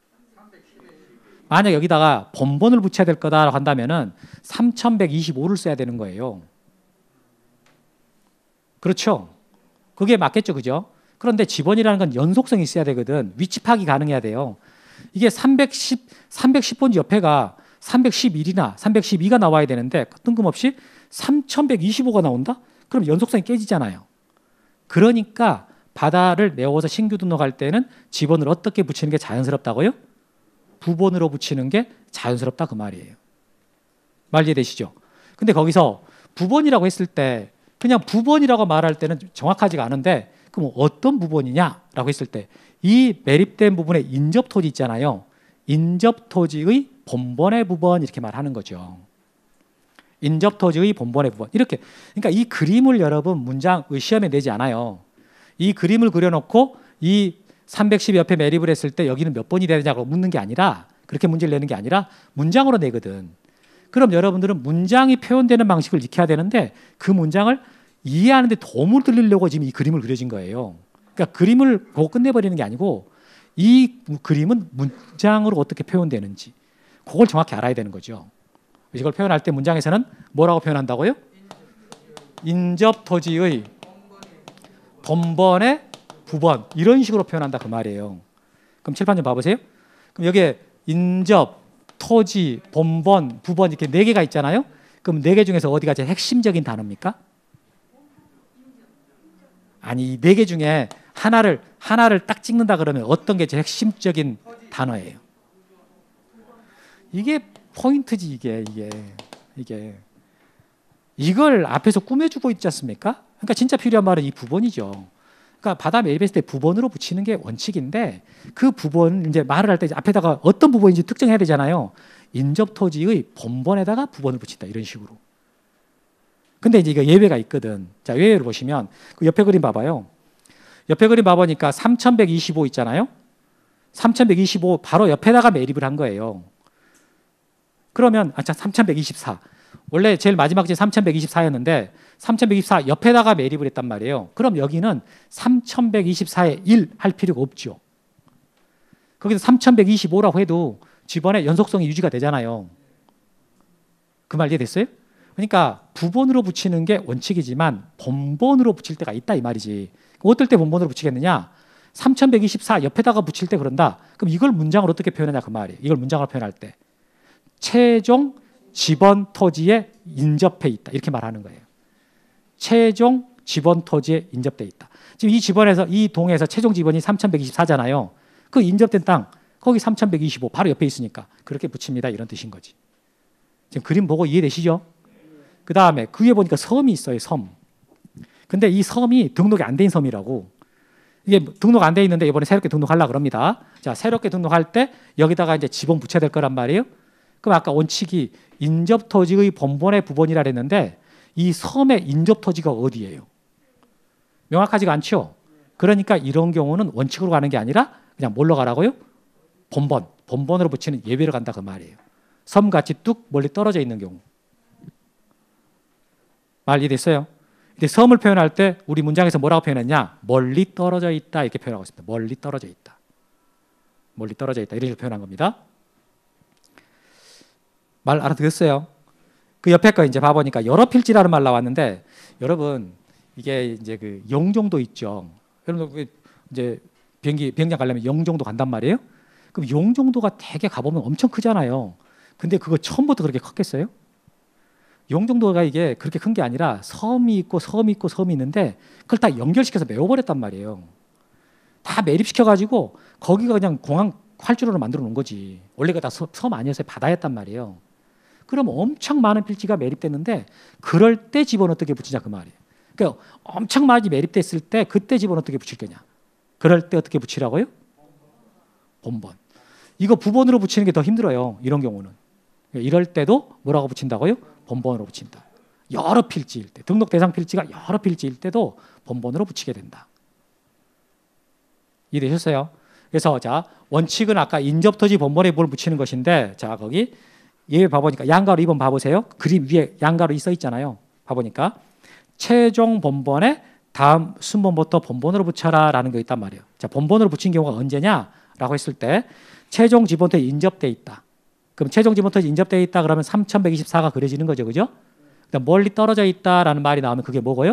만약 여기다가 본번을 붙여야 될 거다라고 한다면은 3125를 써야 되는 거예요. 그렇죠? 그게 맞겠죠, 그죠? 그런데 지번이라는 건 연속성이 있어야 되거든. 위치 파악이 가능해야 돼요. 이게 310번지 옆에가 311이나 312가 나와야 되는데 뜬금없이 3125가 나온다? 그럼 연속성이 깨지잖아요. 그러니까 바다를 메워서 신규 등록할 때는 지번을 어떻게 붙이는 게 자연스럽다고요? 부번으로 붙이는 게 자연스럽다 그 말이에요. 말 이해되시죠? 근데 거기서 부번이라고 했을 때 그냥 부번이라고 말할 때는 정확하지가 않은데 그럼 어떤 부번이냐라고 했을 때 이 매립된 부분에 인접토지 있잖아요. 인접토지의 본번의 부번 이렇게 말하는 거죠. 인접토지의 본번의 부분 이렇게. 그러니까 이 그림을 여러분 문장 시험에 내지 않아요. 이 그림을 그려놓고 이 310 옆에 매립을 했을 때 여기는 몇 번이 되느냐고 묻는 게 아니라 그렇게 문제를 내는 게 아니라 문장으로 내거든. 그럼 여러분들은 문장이 표현되는 방식을 익혀야 되는데 그 문장을 이해하는 데 도움을 드리려고 지금 이 그림을 그려진 거예요. 그러니까 그림을 보고 끝내버리는 게 아니고 이 그림은 문장으로 어떻게 표현되는지 그걸 정확히 알아야 되는 거죠. 이걸 표현할 때 문장에서는 뭐라고 표현한다고요? 인접토지의 본번의 부번 이런 식으로 표현한다 그 말이에요. 그럼 칠판 좀 봐보세요. 그럼 여기에 인접, 토지, 본번, 부번 이렇게 4개가 있잖아요. 그럼 4개 중에서 어디가 제일 핵심적인 단어입니까? 아니 이 4개 중에 하나를 딱 찍는다 그러면 어떤 게 제일 핵심적인 단어예요? 이게 포인트지 이게 이걸 앞에서 꾸며주고 있지 않습니까? 그러니까 진짜 필요한 말은 이 부번이죠. 그러니까 바다 매립했을 때 부번으로 붙이는 게 원칙인데 그 부번 이제 말을 할 때 앞에다가 어떤 부분인지 특정해야 되잖아요. 인접토지의 본번에다가 부번을 붙인다 이런 식으로. 근데 이제 이거 예외가 있거든. 자 예외를 보시면 그 옆에 그림 봐봐요. 옆에 그림 봐보니까 3125 있잖아요. 3125 바로 옆에다가 매립을 한 거예요. 그러면 3124 원래 제일 마지막 제 3124였는데 3124 옆에다가 매립을 했단 말이에요. 그럼 여기는 3124에 1 할 필요가 없죠. 거기서 3125라고 해도 지번의 연속성이 유지가 되잖아요. 그 말 이해됐어요? 그러니까 부번으로 붙이는 게 원칙이지만 본번으로 붙일 때가 있다 이 말이지. 어떨 때 본번으로 붙이겠느냐? 3124 옆에다가 붙일 때 그런다. 그럼 이걸 문장으로 어떻게 표현하냐 그 말이에요. 이걸 문장으로 표현할 때 최종 지번 토지에 인접해 있다 이렇게 말하는 거예요. 최종 지번 토지에 인접돼 있다. 지금 이 지번에서 이 동에서 최종 지번이 3124잖아요. 그 인접된 땅 거기 3125 바로 옆에 있으니까 그렇게 붙입니다 이런 뜻인 거지. 지금 그림 보고 이해되시죠? 그 다음에 그 위에 보니까 섬이 있어요. 섬. 근데 이 섬이 등록이 안 된 섬이라고. 이게 등록 안 돼 있는데 이번에 새롭게 등록하려고 합니다. 자, 새롭게 등록할 때 여기다가 이제 지번 붙여야 될 거란 말이에요. 그럼 아까 원칙이 인접토지의 본번의 부번이라 했는데 이 섬의 인접토지가 어디예요? 명확하지가 않죠. 그러니까 이런 경우는 원칙으로 가는 게 아니라 그냥 뭘로 가라고요? 본번으로 붙이는 예외로 간다 그 말이에요. 섬같이 뚝 멀리 떨어져 있는 경우. 말 이해됐어요? 근데 섬을 표현할 때 우리 문장에서 뭐라고 표현했냐? 멀리 떨어져 있다 이렇게 표현하고 있습니다. 멀리 떨어져 있다. 멀리 떨어져 있다 이런 식으로 표현한 겁니다. 말 알아들었어요? 그 옆에 거 이제 봐보니까 여러 필지라는 말 나왔는데 여러분 이게 이제 그 영종도 있죠. 여러분 이제 비행장 가려면 영종도 간단 말이에요. 그럼 영종도가 되게 가보면 엄청 크잖아요. 근데 그거 처음부터 그렇게 컸겠어요? 용정도가 이게 그렇게 큰 게 아니라 섬이 있고 섬이 있고 섬이 있는데 그걸 다 연결시켜서 메워버렸단 말이에요. 다 매립시켜가지고 거기가 그냥 공항 활주로로 만들어 놓은 거지. 원래가 다 섬 아니어서 바다였단 말이에요. 그럼 엄청 많은 필지가 매립됐는데 그럴 때 집어는 어떻게 붙이냐 그 말이에요. 그러니까 엄청 많이 매립됐을 때 그때 집어는 어떻게 붙일 거냐. 그럴 때 어떻게 붙이라고요? 본번. 이거 부번으로 붙이는 게 더 힘들어요. 이런 경우는. 이럴 때도 뭐라고 붙인다고요? 본번으로 붙인다. 여러 필지일 때, 등록 대상 필지가 여러 필지일 때도 본번으로 붙이게 된다. 이해되셨어요? 그래서 자 원칙은 아까 인접토지 본번에 뭘 붙이는 것인데 자 거기 예외 봐보니까 양가로 2번 봐보세요. 그림 위에 양가로 써 있잖아요. 봐보니까 최종 본번에 다음 순번부터 본번으로 붙여라 라는 게 있단 말이에요. 자 본번으로 붙인 경우가 언제냐라고 했을 때 최종 지번토에 인접돼 있다. 그럼 최종 지번토에 인접돼 있다 그러면 3124가 그려지는 거죠. 그죠? 그다음 멀리 떨어져 있다라는 말이 나오면 그게 뭐고요?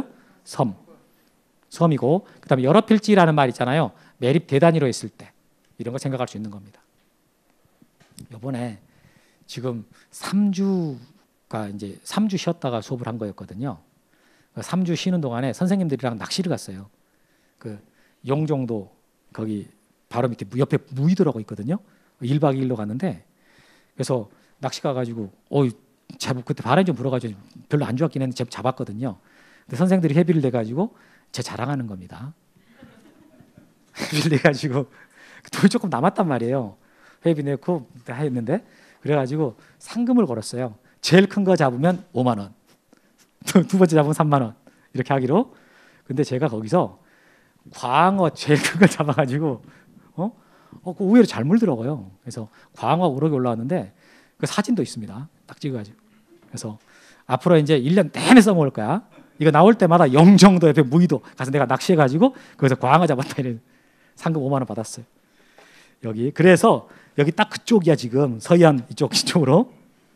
섬이고 그다음에 여러 필지라는 말 있잖아요. 매립 대단위로 했을 때 이런 거 생각할 수 있는 겁니다. 이번에 지금 3주가 이제 3주 쉬었다가 수업을 한 거였거든요. 3주 쉬는 동안에 선생님들이랑 낚시를 갔어요. 그 용정도 거기 바로 밑에 옆에 무의도라고 있거든요. 1박 2일로 갔는데 그래서 낚시 가가지고 그때 바람이 좀 불어가지고 별로 안 좋았긴 했는데 잡았거든요. 근데 선생들이 회비를 내가지고 제 자랑하는 겁니다. 회비를 내가지고 돈이 조금 남았단 말이에요. 회비 내고 했는데 그래가지고 상금을 걸었어요. 제일 큰 거 잡으면 5만 원, 두 번째 잡으면 3만 원 이렇게 하기로. 근데 제가 거기서 광어 제일 큰 거 잡아가지고 그 의외로 잘 물더라고요. 그래서 광어 우럭이 올라왔는데 그 사진도 있습니다. 딱 찍어가지고. 그래서 앞으로 이제 1년 내내 써먹을 거야. 이거 나올 때마다 영정도 옆에 무의도 가서 내가 낚시해가지고 거기서 광어 잡았다 이래 상금 5만 원 받았어요. 여기 그래서 여기 딱 그쪽이야 지금 서해안 이쪽으로.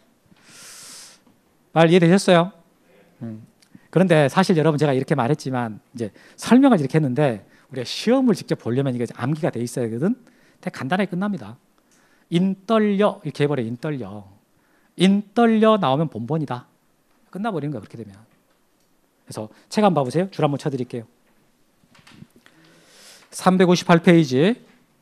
말 이해되셨어요? 그런데 사실 여러분 제가 이렇게 말했지만 이제 설명을 이렇게 했는데 우리가 시험을 직접 보려면 이게 암기가 돼 있어야 되거든. 되게 간단하게 끝납니다. 인떨려 이렇게 해버려. 인떨려 나오면 본번이다. 끝나버리는 거야 그렇게 되면. 그래서 책 한번 봐보세요. 줄 한번 쳐드릴게요. 358페이지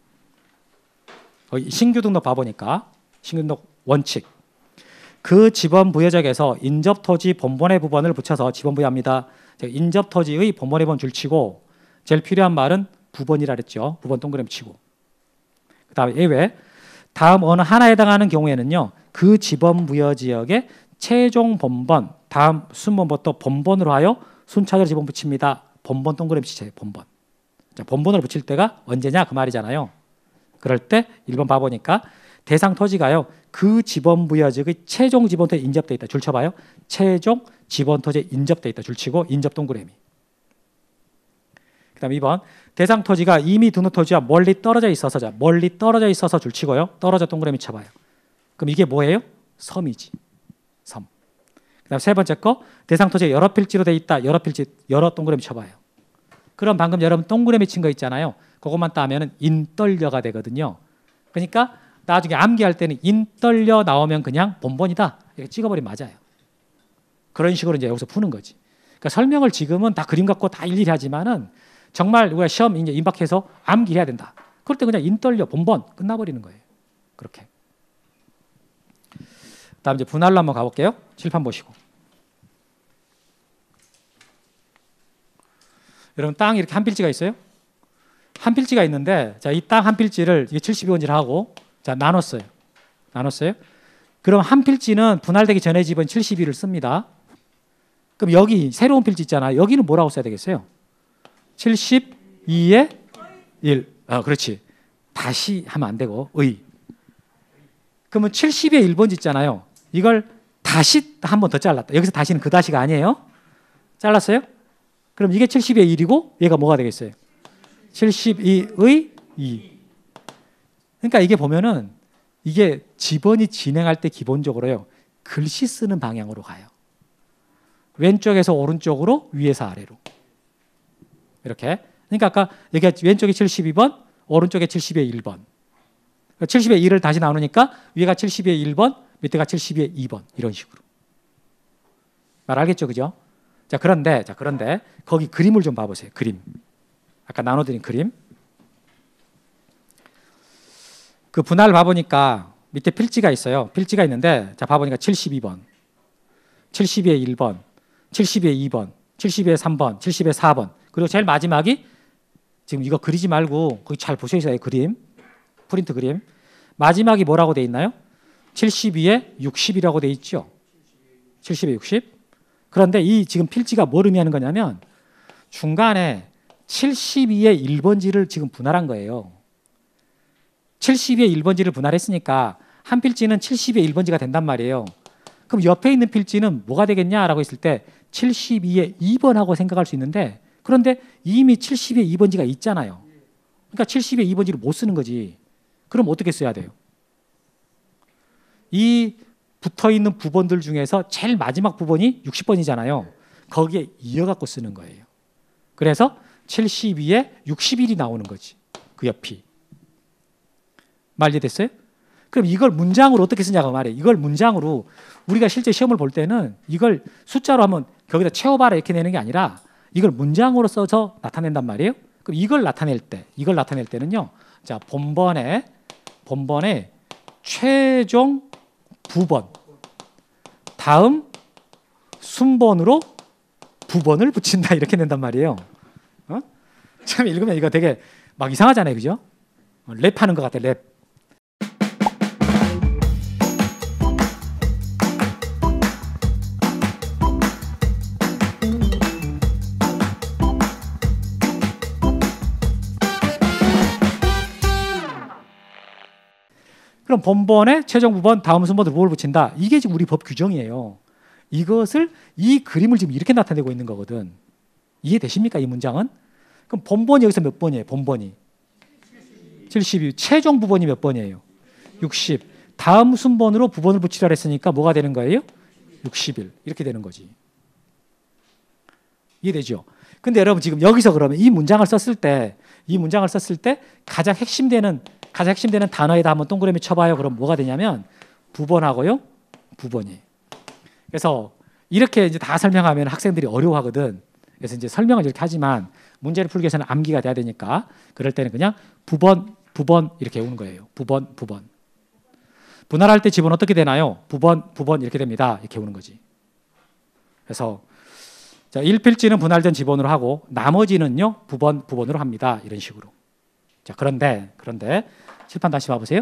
신규 등록 봐보니까 신규 등록 원칙 그 지번 부여적에서 인접토지 본번의 부번을 붙여서 지번 부여합니다. 인접토지의 본번의 번 줄치고 제일 필요한 말은 부번이라 그랬죠. 부번 동그라미 치고 그 다음에 예외 다음 어느 하나에 해당하는 경우에는요. 그 지번 부여 지역의 최종 본번 다음 순번부터 본번으로 하여 순차적으로 지번 붙입니다. 본번 동그라미 치세요. 본번. 자, 본번으로 붙일 때가 언제냐 그 말이잖아요. 그럴 때 1번 봐보니까 대상 토지가요. 그 지번 부여지의 최종 지번토에 인접돼 있다. 줄 쳐봐요. 최종 지번토지에 인접돼 있다. 줄 치고 인접 동그라미. 그 다음 2번 대상 토지가 이미 등록 토지와 멀리 떨어져 있어서 자 멀리 떨어져 있어서 줄 치고요. 떨어져 동그라미 쳐봐요. 그럼 이게 뭐예요? 섬이지. 섬. 그 다음 세 번째 거 대상 토지에 여러 필지로 돼 있다. 여러 필지 여러 동그라미 쳐봐요. 그럼 방금 여러분 동그라미 친 거 있잖아요. 그것만 따면은 인떨려가 되거든요. 그러니까 나중에 암기할 때는 인떨려 나오면 그냥 본번이다. 이렇게 찍어버리면 맞아요. 그런 식으로 이제 여기서 푸는 거지. 그러니까 설명을 지금은 다 그림 갖고 다 일일이 하지만은 정말 우리가 시험 이제 임박해서 암기해야 된다. 그럴 때 그냥 인떨려 본번 끝나버리는 거예요. 그렇게. 다음 이제 분할로 한번 가볼게요. 칠판 보시고. 여러분 땅 이렇게 한 필지가 있어요? 한 필지가 있는데 자, 이 땅 한 필지를 이게 72원지를 하고 자, 나눴어요. 그럼 한 필지는 분할되기 전에 집은 72를 씁니다. 그럼 여기 새로운 필지 있잖아요. 여기는 뭐라고 써야 되겠어요? 72의 1. 그렇지. 다시 하면 안 되고 의. 그러면 70의 1번지 있잖아요. 이걸 다시 한 번 더 잘랐다. 여기서 다시는 그 다시가 아니에요. 잘랐어요? 그럼 이게 70의 1이고 얘가 뭐가 되겠어요? 72의 2. 그러니까 이게 보면은 이게 지번이 진행할 때 기본적으로요. 글씨 쓰는 방향으로 가요. 왼쪽에서 오른쪽으로 위에서 아래로. 이렇게. 그러니까 아까 여기가 왼쪽에 72번, 오른쪽에 70의 1번. 70의 1을 다시 나누니까 위에가 70의 1번, 밑에가 72의 2번 이런 식으로. 말 알겠죠, 그죠? 자 그런데 거기 그림을 좀 봐보세요. 그림. 아까 나눠드린 그림. 그 분할 봐보니까 밑에 필지가 있어요. 필지가 있는데 자 봐보니까 72번, 72의 1번, 72의 2번, 72의 3번, 72의 4번. 그리고 제일 마지막이 지금 이거 그리지 말고 거기 잘 보셔야 해요. 그림. 프린트 그림. 마지막이 뭐라고 돼 있나요? 72에 60이라고 돼 있죠. 70에 60. 그런데 이 지금 필지가 뭘 의미하는 거냐면 중간에 72의 1번지를 지금 분할한 거예요. 72의 1번지를 분할했으니까 한 필지는 72의 1번지가 된단 말이에요. 그럼 옆에 있는 필지는 뭐가 되겠냐라고 했을 때 72의 2번하고 생각할 수 있는데 그런데 이미 72의 2번지가 있잖아요. 그러니까 72의 2번지를 못 쓰는 거지. 그럼 어떻게 써야 돼요? 이 붙어있는 부번들 중에서 제일 마지막 부번이 60번이잖아요. 거기에 이어갖고 쓰는 거예요. 그래서 72에 61이 나오는 거지. 그 옆이. 말 이해됐어요? 그럼 이걸 문장으로 어떻게 쓰냐고 말이에요. 이걸 문장으로 우리가 실제 시험을 볼 때는 이걸 숫자로 하면 거기다 채워봐라 이렇게 내는 게 아니라 이걸 문장으로 써서 나타낸단 말이에요. 그럼 이걸 나타낼 때는요. 자, 본번에 최종 부번 다음 순번으로 부번을 붙인다 이렇게 낸단 말이에요. 참 읽으면 이거 되게 막 이상하잖아요, 그죠? 랩하는 것 같아, 랩. 그럼 본번에 최종 부번 다음 순번으로 뭘 붙인다. 이게 지금 우리 법 규정이에요. 이것을 이 그림을 지금 이렇게 나타내고 있는 거거든. 이해되십니까? 이 문장은? 그럼 본번이 여기서 몇 번이에요? 본번이 72. 최종 부번이 몇 번이에요? 60. 다음 순번으로 부번을 붙이라 했으니까 뭐가 되는 거예요? 61. 이렇게 되는 거지. 이해되죠? 근데 여러분 지금 여기서 그러면 이 문장을 썼을 때 가장 핵심되는 단어에다 한번 동그라미 쳐봐요. 그럼 뭐가 되냐면 부번하고요, 부번이. 그래서 이렇게 이제 다 설명하면 학생들이 어려워하거든. 그래서 이제 설명을 이렇게 하지만 문제를 풀기 위해서는 암기가 돼야 되니까 그럴 때는 그냥 부번 이렇게 외우는 거예요. 부번. 분할할 때 집은 어떻게 되나요? 부번 이렇게 됩니다. 이렇게 외우는 거지. 그래서 자, 1필지는 분할된 지번으로 하고 나머지는요 부번으로 합니다. 이런 식으로. 자, 그런데 칠판 다시 봐보세요.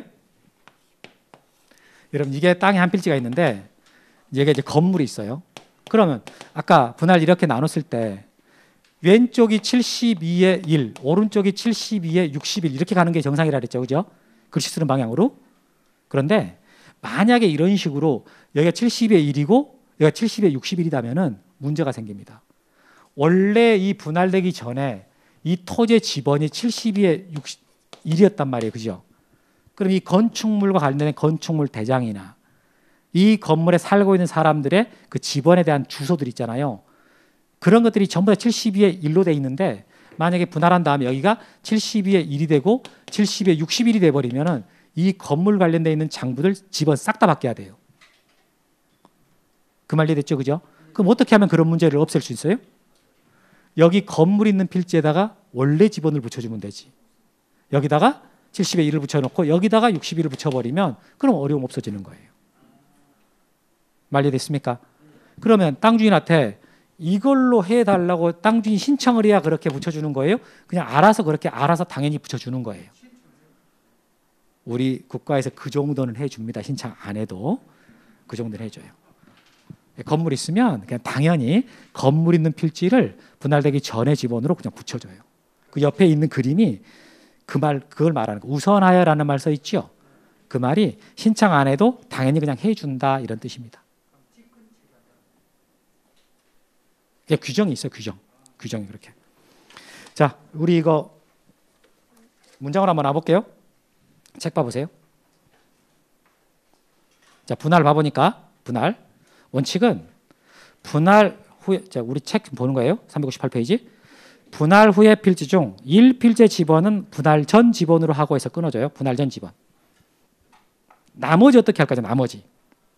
여러분 이게 땅에 한 필지가 있는데 얘가 이제 건물이 있어요. 그러면 아까 분할 이렇게 나눴을 때 왼쪽이 72의 1, 오른쪽이 72의 61 이렇게 가는 게 정상이라 그랬죠, 그죠? 글씨 쓰는 방향으로. 그런데 만약에 이런 식으로 여기가 72의 1이고 여기가 72의 61이라면은 문제가 생깁니다. 원래 이 분할되기 전에 이 토지의 지번이 72의 61이었단 말이에요, 그죠? 그럼 이 건축물과 관련된 건축물 대장이나 이 건물에 살고 있는 사람들의 그 지번에 대한 주소들 있잖아요. 그런 것들이 전부 다 72의 1로 돼 있는데 만약에 분할한 다음에 여기가 72의 1이 되고 72의 61이 돼버리면은 이 건물 관련돼 있는 장부들 지번 싹 다 바뀌어야 돼요. 그 말 이해됐죠, 그죠? 그럼 어떻게 하면 그런 문제를 없앨 수 있어요? 여기 건물 있는 필지에다가 원래 지번을 붙여주면 되지. 여기다가 70의 1을 붙여놓고 여기다가 61을 붙여버리면 그럼 어려움 없어지는 거예요. 말 이해됐습니까? 그러면 땅 주인한테 이걸로 해달라고 땅 주인 신청을 해야 그렇게 붙여주는 거예요? 그냥 알아서 당연히 붙여주는 거예요. 우리 국가에서 그 정도는 해줍니다. 신청 안 해도 그 정도는 해줘요. 건물 있으면 그냥 당연히 건물 있는 필지를 분할되기 전에 지번으로 그냥 붙여줘요. 그 옆에 있는 그림이 그걸 말하는 거. 우선하여라는 말 써 있죠. 그 말이 신청 안 해도 당연히 그냥 해준다 이런 뜻입니다. 규정이 있어요. 규정이 그렇게. 자, 우리 이거 문장을 한번 놔볼게요. 책 봐보세요. 자, 분할 봐보니까 분할 원칙은 분할 후에, 자, 우리 책 보는 거예요. 358페이지. 분할 후의 필지 중 1필지의 지번은 분할 전 지번으로 하고 해서 끊어져요. 분할 전 지번. 나머지 어떻게 할 거죠? 나머지.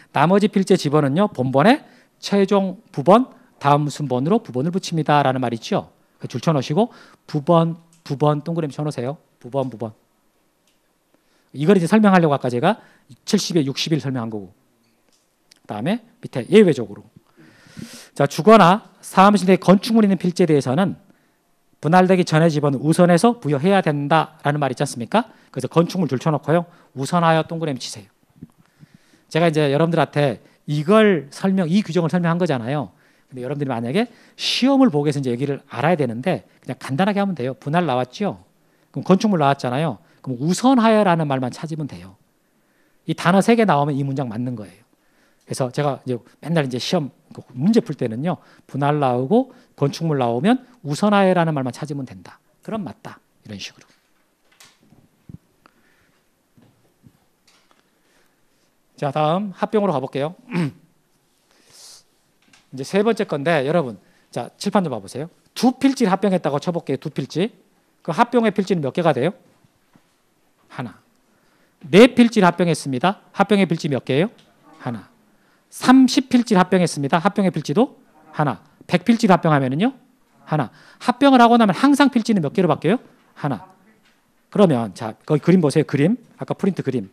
나머지 필지에 집어는요 본번에 최종 부번 다음 순번으로 부번을 붙입니다라는 말이 있죠. 줄 쳐놓으시고 부번 동그라미 쳐놓으세요. 부번. 이걸 이제 설명하려고 아까 제가 70에 60일 설명한 거고. 그다음에 밑에 예외적으로. 자, 주거나 사무실 내 건축물 있는 필지에 대해서는 분할되기 전에 집어는 우선해서 부여해야 된다라는 말이 있지 않습니까? 그래서 건축물 줄 쳐놓고요. 우선하여 동그라미 치세요. 제가 이제 여러분들한테 이 규정을 설명한 거잖아요. 근데 여러분들이 만약에 시험을 보기 위해서 이제 여기를 알아야 되는데 그냥 간단하게 하면 돼요. 분할 나왔죠? 그럼 건축물 나왔잖아요. 그럼 우선하여라는 말만 찾으면 돼요. 이 단어 3개 나오면 이 문장 맞는 거예요. 그래서 제가 이제 맨날 이제 시험 문제 풀 때는요. 분할 나오고 건축물 나오면 우선하여라는 말만 찾으면 된다. 그럼 맞다. 이런 식으로. 자, 다음 합병으로 가볼게요. 이제 3번째 건데 여러분, 자 칠판 좀 봐보세요. 2필지를 합병했다고 쳐볼게요. 2필지. 그 합병의 필지는 몇 개가 돼요? 하나. 4필지를 합병했습니다. 합병의 필지 몇 개예요? 하나. 30필지를 합병했습니다. 합병의 필지도 하나. 100필지를 합병하면은요? 하나. 합병을 하고 나면 항상 필지는 몇 개로 바뀌어요? 하나. 그러면 자 거기 그림 보세요. 그림. 아까 프린트 그림.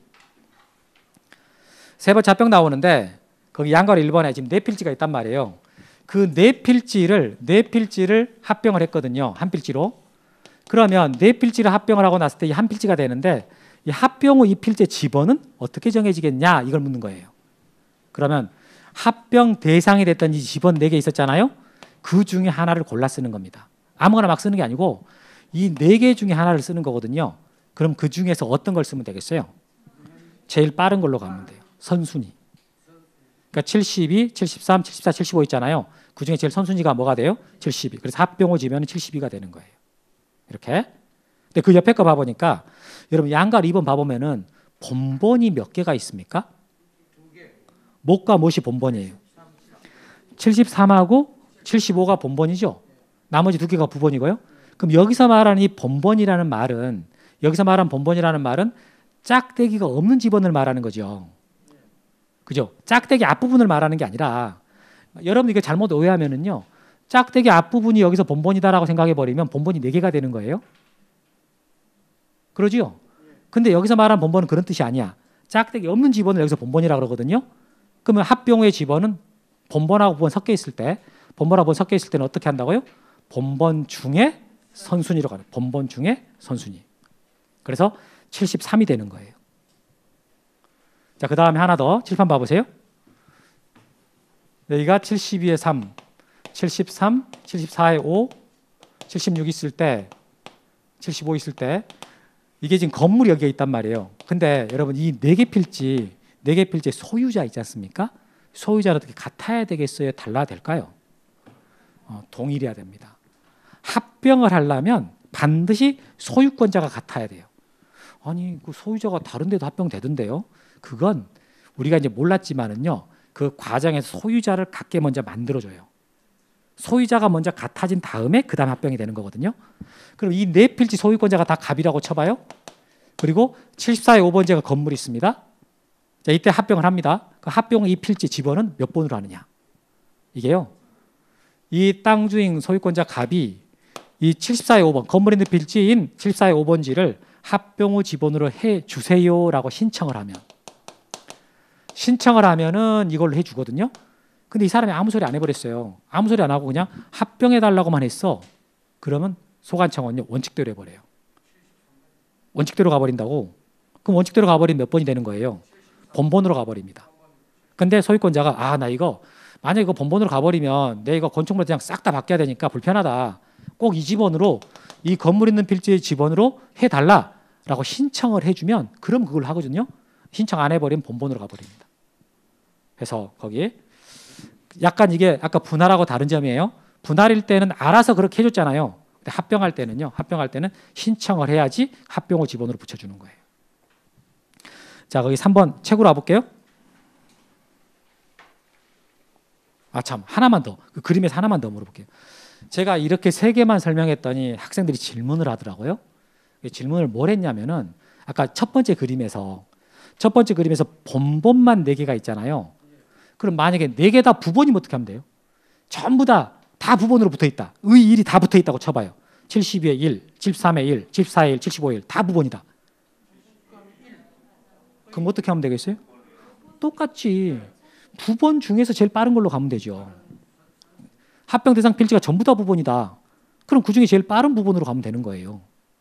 3번째 합병 나오는데 거기 양괄 1번에 지금 4필지가 있단 말이에요. 그 4필지를 합병을 했거든요. 한 필지로. 그러면 4필지를 합병을 하고 났을 때 이 한 필지가 되는데 이 합병 후 이 필지의 집어는 어떻게 정해지겠냐 이걸 묻는 거예요. 그러면 합병 대상이 됐던 이 집원 4개 있었잖아요. 그 중에 하나를 골라 쓰는 겁니다. 아무거나 막 쓰는 게 아니고 이 4개 중에 하나를 쓰는 거거든요. 그럼 그 중에서 어떤 걸 쓰면 되겠어요? 제일 빠른 걸로 가면 돼요. 선순위. 그러니까 72, 73, 74, 75 있잖아요. 그 중에 제일 선순위가 뭐가 돼요? 72. 그래서 합병 후 지면 72가 되는 거예요. 이렇게. 근데 그 옆에 거 봐보니까 여러분 양괄 2번 봐보면은 본번이 몇 개가 있습니까? 못과 못이 본번이에요. 73하고 75가 본번이죠. 나머지 2개가 부번이고요. 그럼 여기서 말하는 이 본번이라는 말은 짝대기가 없는 집원을 말하는 거죠. 그죠? 짝대기 앞부분을 말하는 게 아니라 여러분 이게 잘못 오해하면은요. 짝대기 앞부분이 여기서 본번이다라고 생각해 버리면 본번이 4개가 되는 거예요. 그러지요? 근데 여기서 말하는 본번은 그런 뜻이 아니야. 짝대기 없는 집원을 여기서 본번이라고 그러거든요. 그러면 합병 후의 집원은 본번하고 부번 섞여 있을 때 본번하고 부번 섞여 있을 때는 어떻게 한다고요? 본번 중에 선순위로 가는 본번 중에 선순위. 그래서 73이 되는 거예요. 자, 그 다음에 하나 더 칠판 봐보세요. 여기가 72에 3, 73, 74에 5, 76 있을 때, 75 있을 때 이게 지금 건물이 여기에 있단 말이에요. 근데 여러분 이 4개 필지 소유자 있지 않습니까? 소유자는 어떻게 같아야 되겠어요? 달라야 될까요? 동일해야 됩니다. 합병을 하려면 반드시 소유권자가 같아야 돼요. 아니 그 소유자가 다른 데도 합병되던데요. 그건 우리가 이제 몰랐지만은요. 그 과정에서 소유자를 같게 먼저 만들어줘요. 소유자가 먼저 같아진 다음에 그 다음 합병이 되는 거거든요. 그럼 이 4필지 소유권자가 다 갑이라고 쳐봐요. 그리고 74의 5번째가 건물이 있습니다. 자, 이때 합병을 합니다. 그 합병 이 필지 집어는 몇 번으로 하느냐. 이게요. 이 땅 주인 소유권자 갑이 이 74의 5번 건물 있는 필지인 74의 5번지를 합병 후 지번으로 해 주세요라고 신청을 하면은 이걸로 해 주거든요. 근데 이 사람이 아무 소리 안 해버렸어요. 아무 소리 안 하고 그냥 합병해 달라고만 했어. 그러면 소관청은요 원칙대로 해버려요. 원칙대로 가버린다고. 그럼 원칙대로 가버리면 몇 번이 되는 거예요? 본번으로 가버립니다. 근데 소유권자가 나 이거 만약 이거 본번으로 가버리면 내 이거 건축물 그냥 싹 다 바뀌어야 되니까 불편하다. 꼭 이 집원으로 이 건물 있는 필지의 집원으로 해달라라고 신청을 해주면 그럼 그걸 하거든요. 신청 안 해버리면 본번으로 가버립니다. 그래서 거기 약간 이게 아까 분할하고 다른 점이에요. 분할일 때는 알아서 그렇게 해줬잖아요. 근데 합병할 때는 신청을 해야지 합병 후 지번으로 붙여주는 거예요. 자, 거기 3번 책으로 와볼게요. 참 하나만 더, 그 그림에서 하나만 더 물어볼게요. 제가 이렇게 3개만 설명했더니 학생들이 질문을 하더라고요. 질문을 뭘 했냐면은 아까 첫 번째 그림에서 본번만 4개가 있잖아요. 그럼 만약에 4개 다 부본이면 어떻게 하면 돼요? 전부 다 부본으로 붙어 있다. 의 1이 다 붙어 있다고 쳐봐요. 72에 1, 73에 1, 74에 1, 75에 1 다 부본이다. 그럼 어떻게 하면 되겠어요? 똑같지. 부본 중에서 제일 빠른 걸로 가면 되죠. 합병 대상 필지가 전부 다 부본이다. 그럼 그 중에 제일 빠른 부본으로 가면 되는 거예요.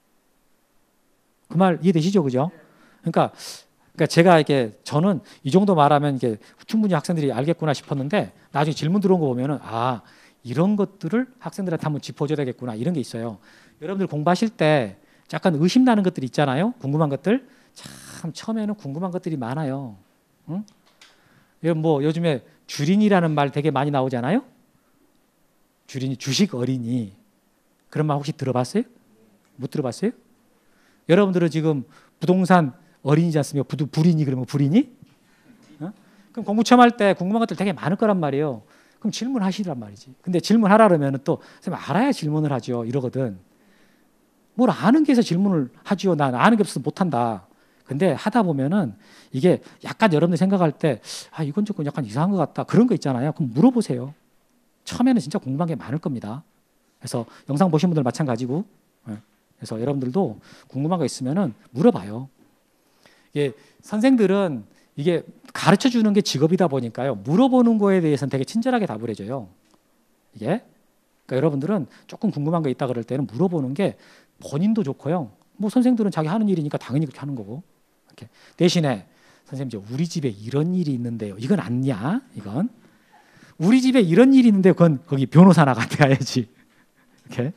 그 말 이해되시죠, 그죠? 그러니까 제가 이게 저는 이 정도 말하면 이게 충분히 학생들이 알겠구나 싶었는데 나중에 질문 들어온 거 보면은 아 이런 것들을 학생들한테 한번 짚어줘야 되겠구나 이런 게 있어요. 여러분들 공부하실 때 약간 의심나는 것들이 있잖아요. 궁금한 것들 참 처음에는 궁금한 것들이 많아요. 응? 뭐 요즘에 주린이라는 말 되게 많이 나오잖아요. 주린이 주식 어린이 그런 말 혹시 들어봤어요? 못 들어봤어요? 여러분들은 지금 부동산 어린이지 않습니까? 불인이 그러면 불인이? 어? 그럼 공부 처음 할 때 궁금한 것들 되게 많을 거란 말이에요. 그럼 질문하시란 말이지. 근데 질문하라 그러면 또 선생님 알아야 질문을 하죠. 이러거든. 뭘 아는 게 있어 질문을 하지요. 난 아는 게 없어서 못한다. 근데 하다 보면은 이게 약간 여러분들 생각할 때 아 이건 조금 약간 이상한 것 같다. 그런 거 있잖아요. 그럼 물어보세요. 처음에는 진짜 궁금한 게 많을 겁니다. 그래서 영상 보신 분들 마찬가지고 그래서 여러분들도 궁금한 거 있으면은 물어봐요. 이게 선생들은 이게 가르쳐 주는 게 직업이다 보니까요. 물어보는 거에 대해서는 되게 친절하게 답을 해줘요. 이게 그러니까 여러분들은 조금 궁금한 거 있다 그럴 때는 물어보는 게 본인도 좋고요. 뭐 선생들은 자기 하는 일이니까 당연히 그렇게 하는 거고. 이렇게. 대신에 선생님 우리 집에 이런 일이 있는데요. 이건 아니야. 이건 우리 집에 이런 일이 있는데 그건 거기 변호사나 가야지. 이렇게.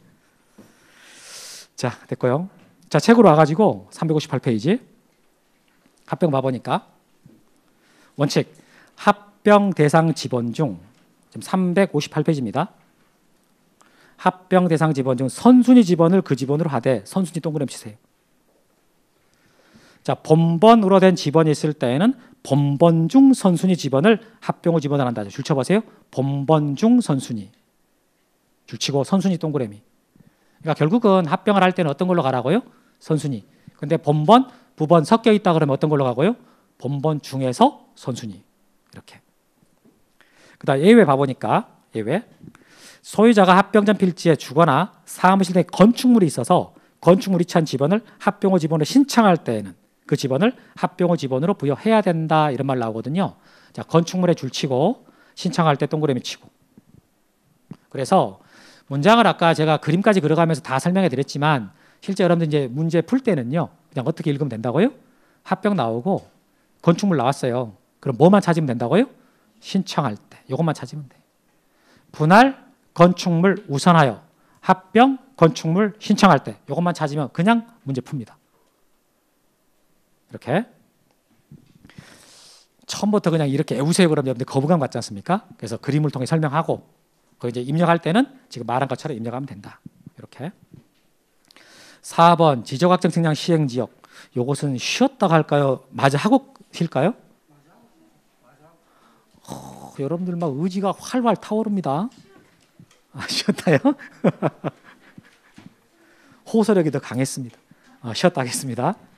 자 됐고요. 자 책으로 와가지고 358페이지 합병 봐보니까 원칙 합병 대상 지번 중 지금 358페이지입니다. 합병 대상 지번 중 선순위 지번을 그 지번으로 하되 선순위 동그라미 치세요. 자 본번으로 된 지번이 있을 때에는 본번 중 선순위 지번을 합병 후 지번을 한다. 줄 쳐보세요. 본번 중 선순위 줄 치고 선순위 동그라미. 그러니까 결국은 합병을 할 때는 어떤 걸로 가라고요? 선순위. 근데 본번, 부번 섞여 있다 그러면 어떤 걸로 가고요? 본번 중에서 선순위. 이렇게. 그다음 예외 봐보니까 예외. 소유자가 합병전 필지에 주거나 사무실 내 건축물이 있어서 건축물이 취한 지번을 합병 후 지번으로 신청할 때에는 그 지번을 합병 후 지번으로 부여해야 된다 이런 말 나오거든요. 자 건축물에 줄 치고 신청할 때 동그라미 치고. 그래서 문장을 아까 제가 그림까지 그려가면서 다 설명해 드렸지만 실제 여러분들 이제 문제 풀 때는요. 그냥 어떻게 읽으면 된다고요? 합병 나오고 건축물 나왔어요. 그럼 뭐만 찾으면 된다고요? 신청할 때. 이것만 찾으면 돼. 분할 건축물 우선하여 합병 건축물 신청할 때 이것만 찾으면 그냥 문제 풉니다. 이렇게. 처음부터 그냥 이렇게 애우세요 그러면 여러분들 거부감 갖지 않습니까? 그래서 그림을 통해 설명하고 그 이제 입력할 때는 지금 말한 것처럼 입력하면 된다. 이렇게. 4번 지적확정 측량 시행지역. 요것은 쉬었다 할까요? 마저 하고 쉴까요? 여러분들 막 의지가 활활 타오릅니다. 아, 쉬었다요? 호소력이 더 강했습니다. 쉬었다 하겠습니다.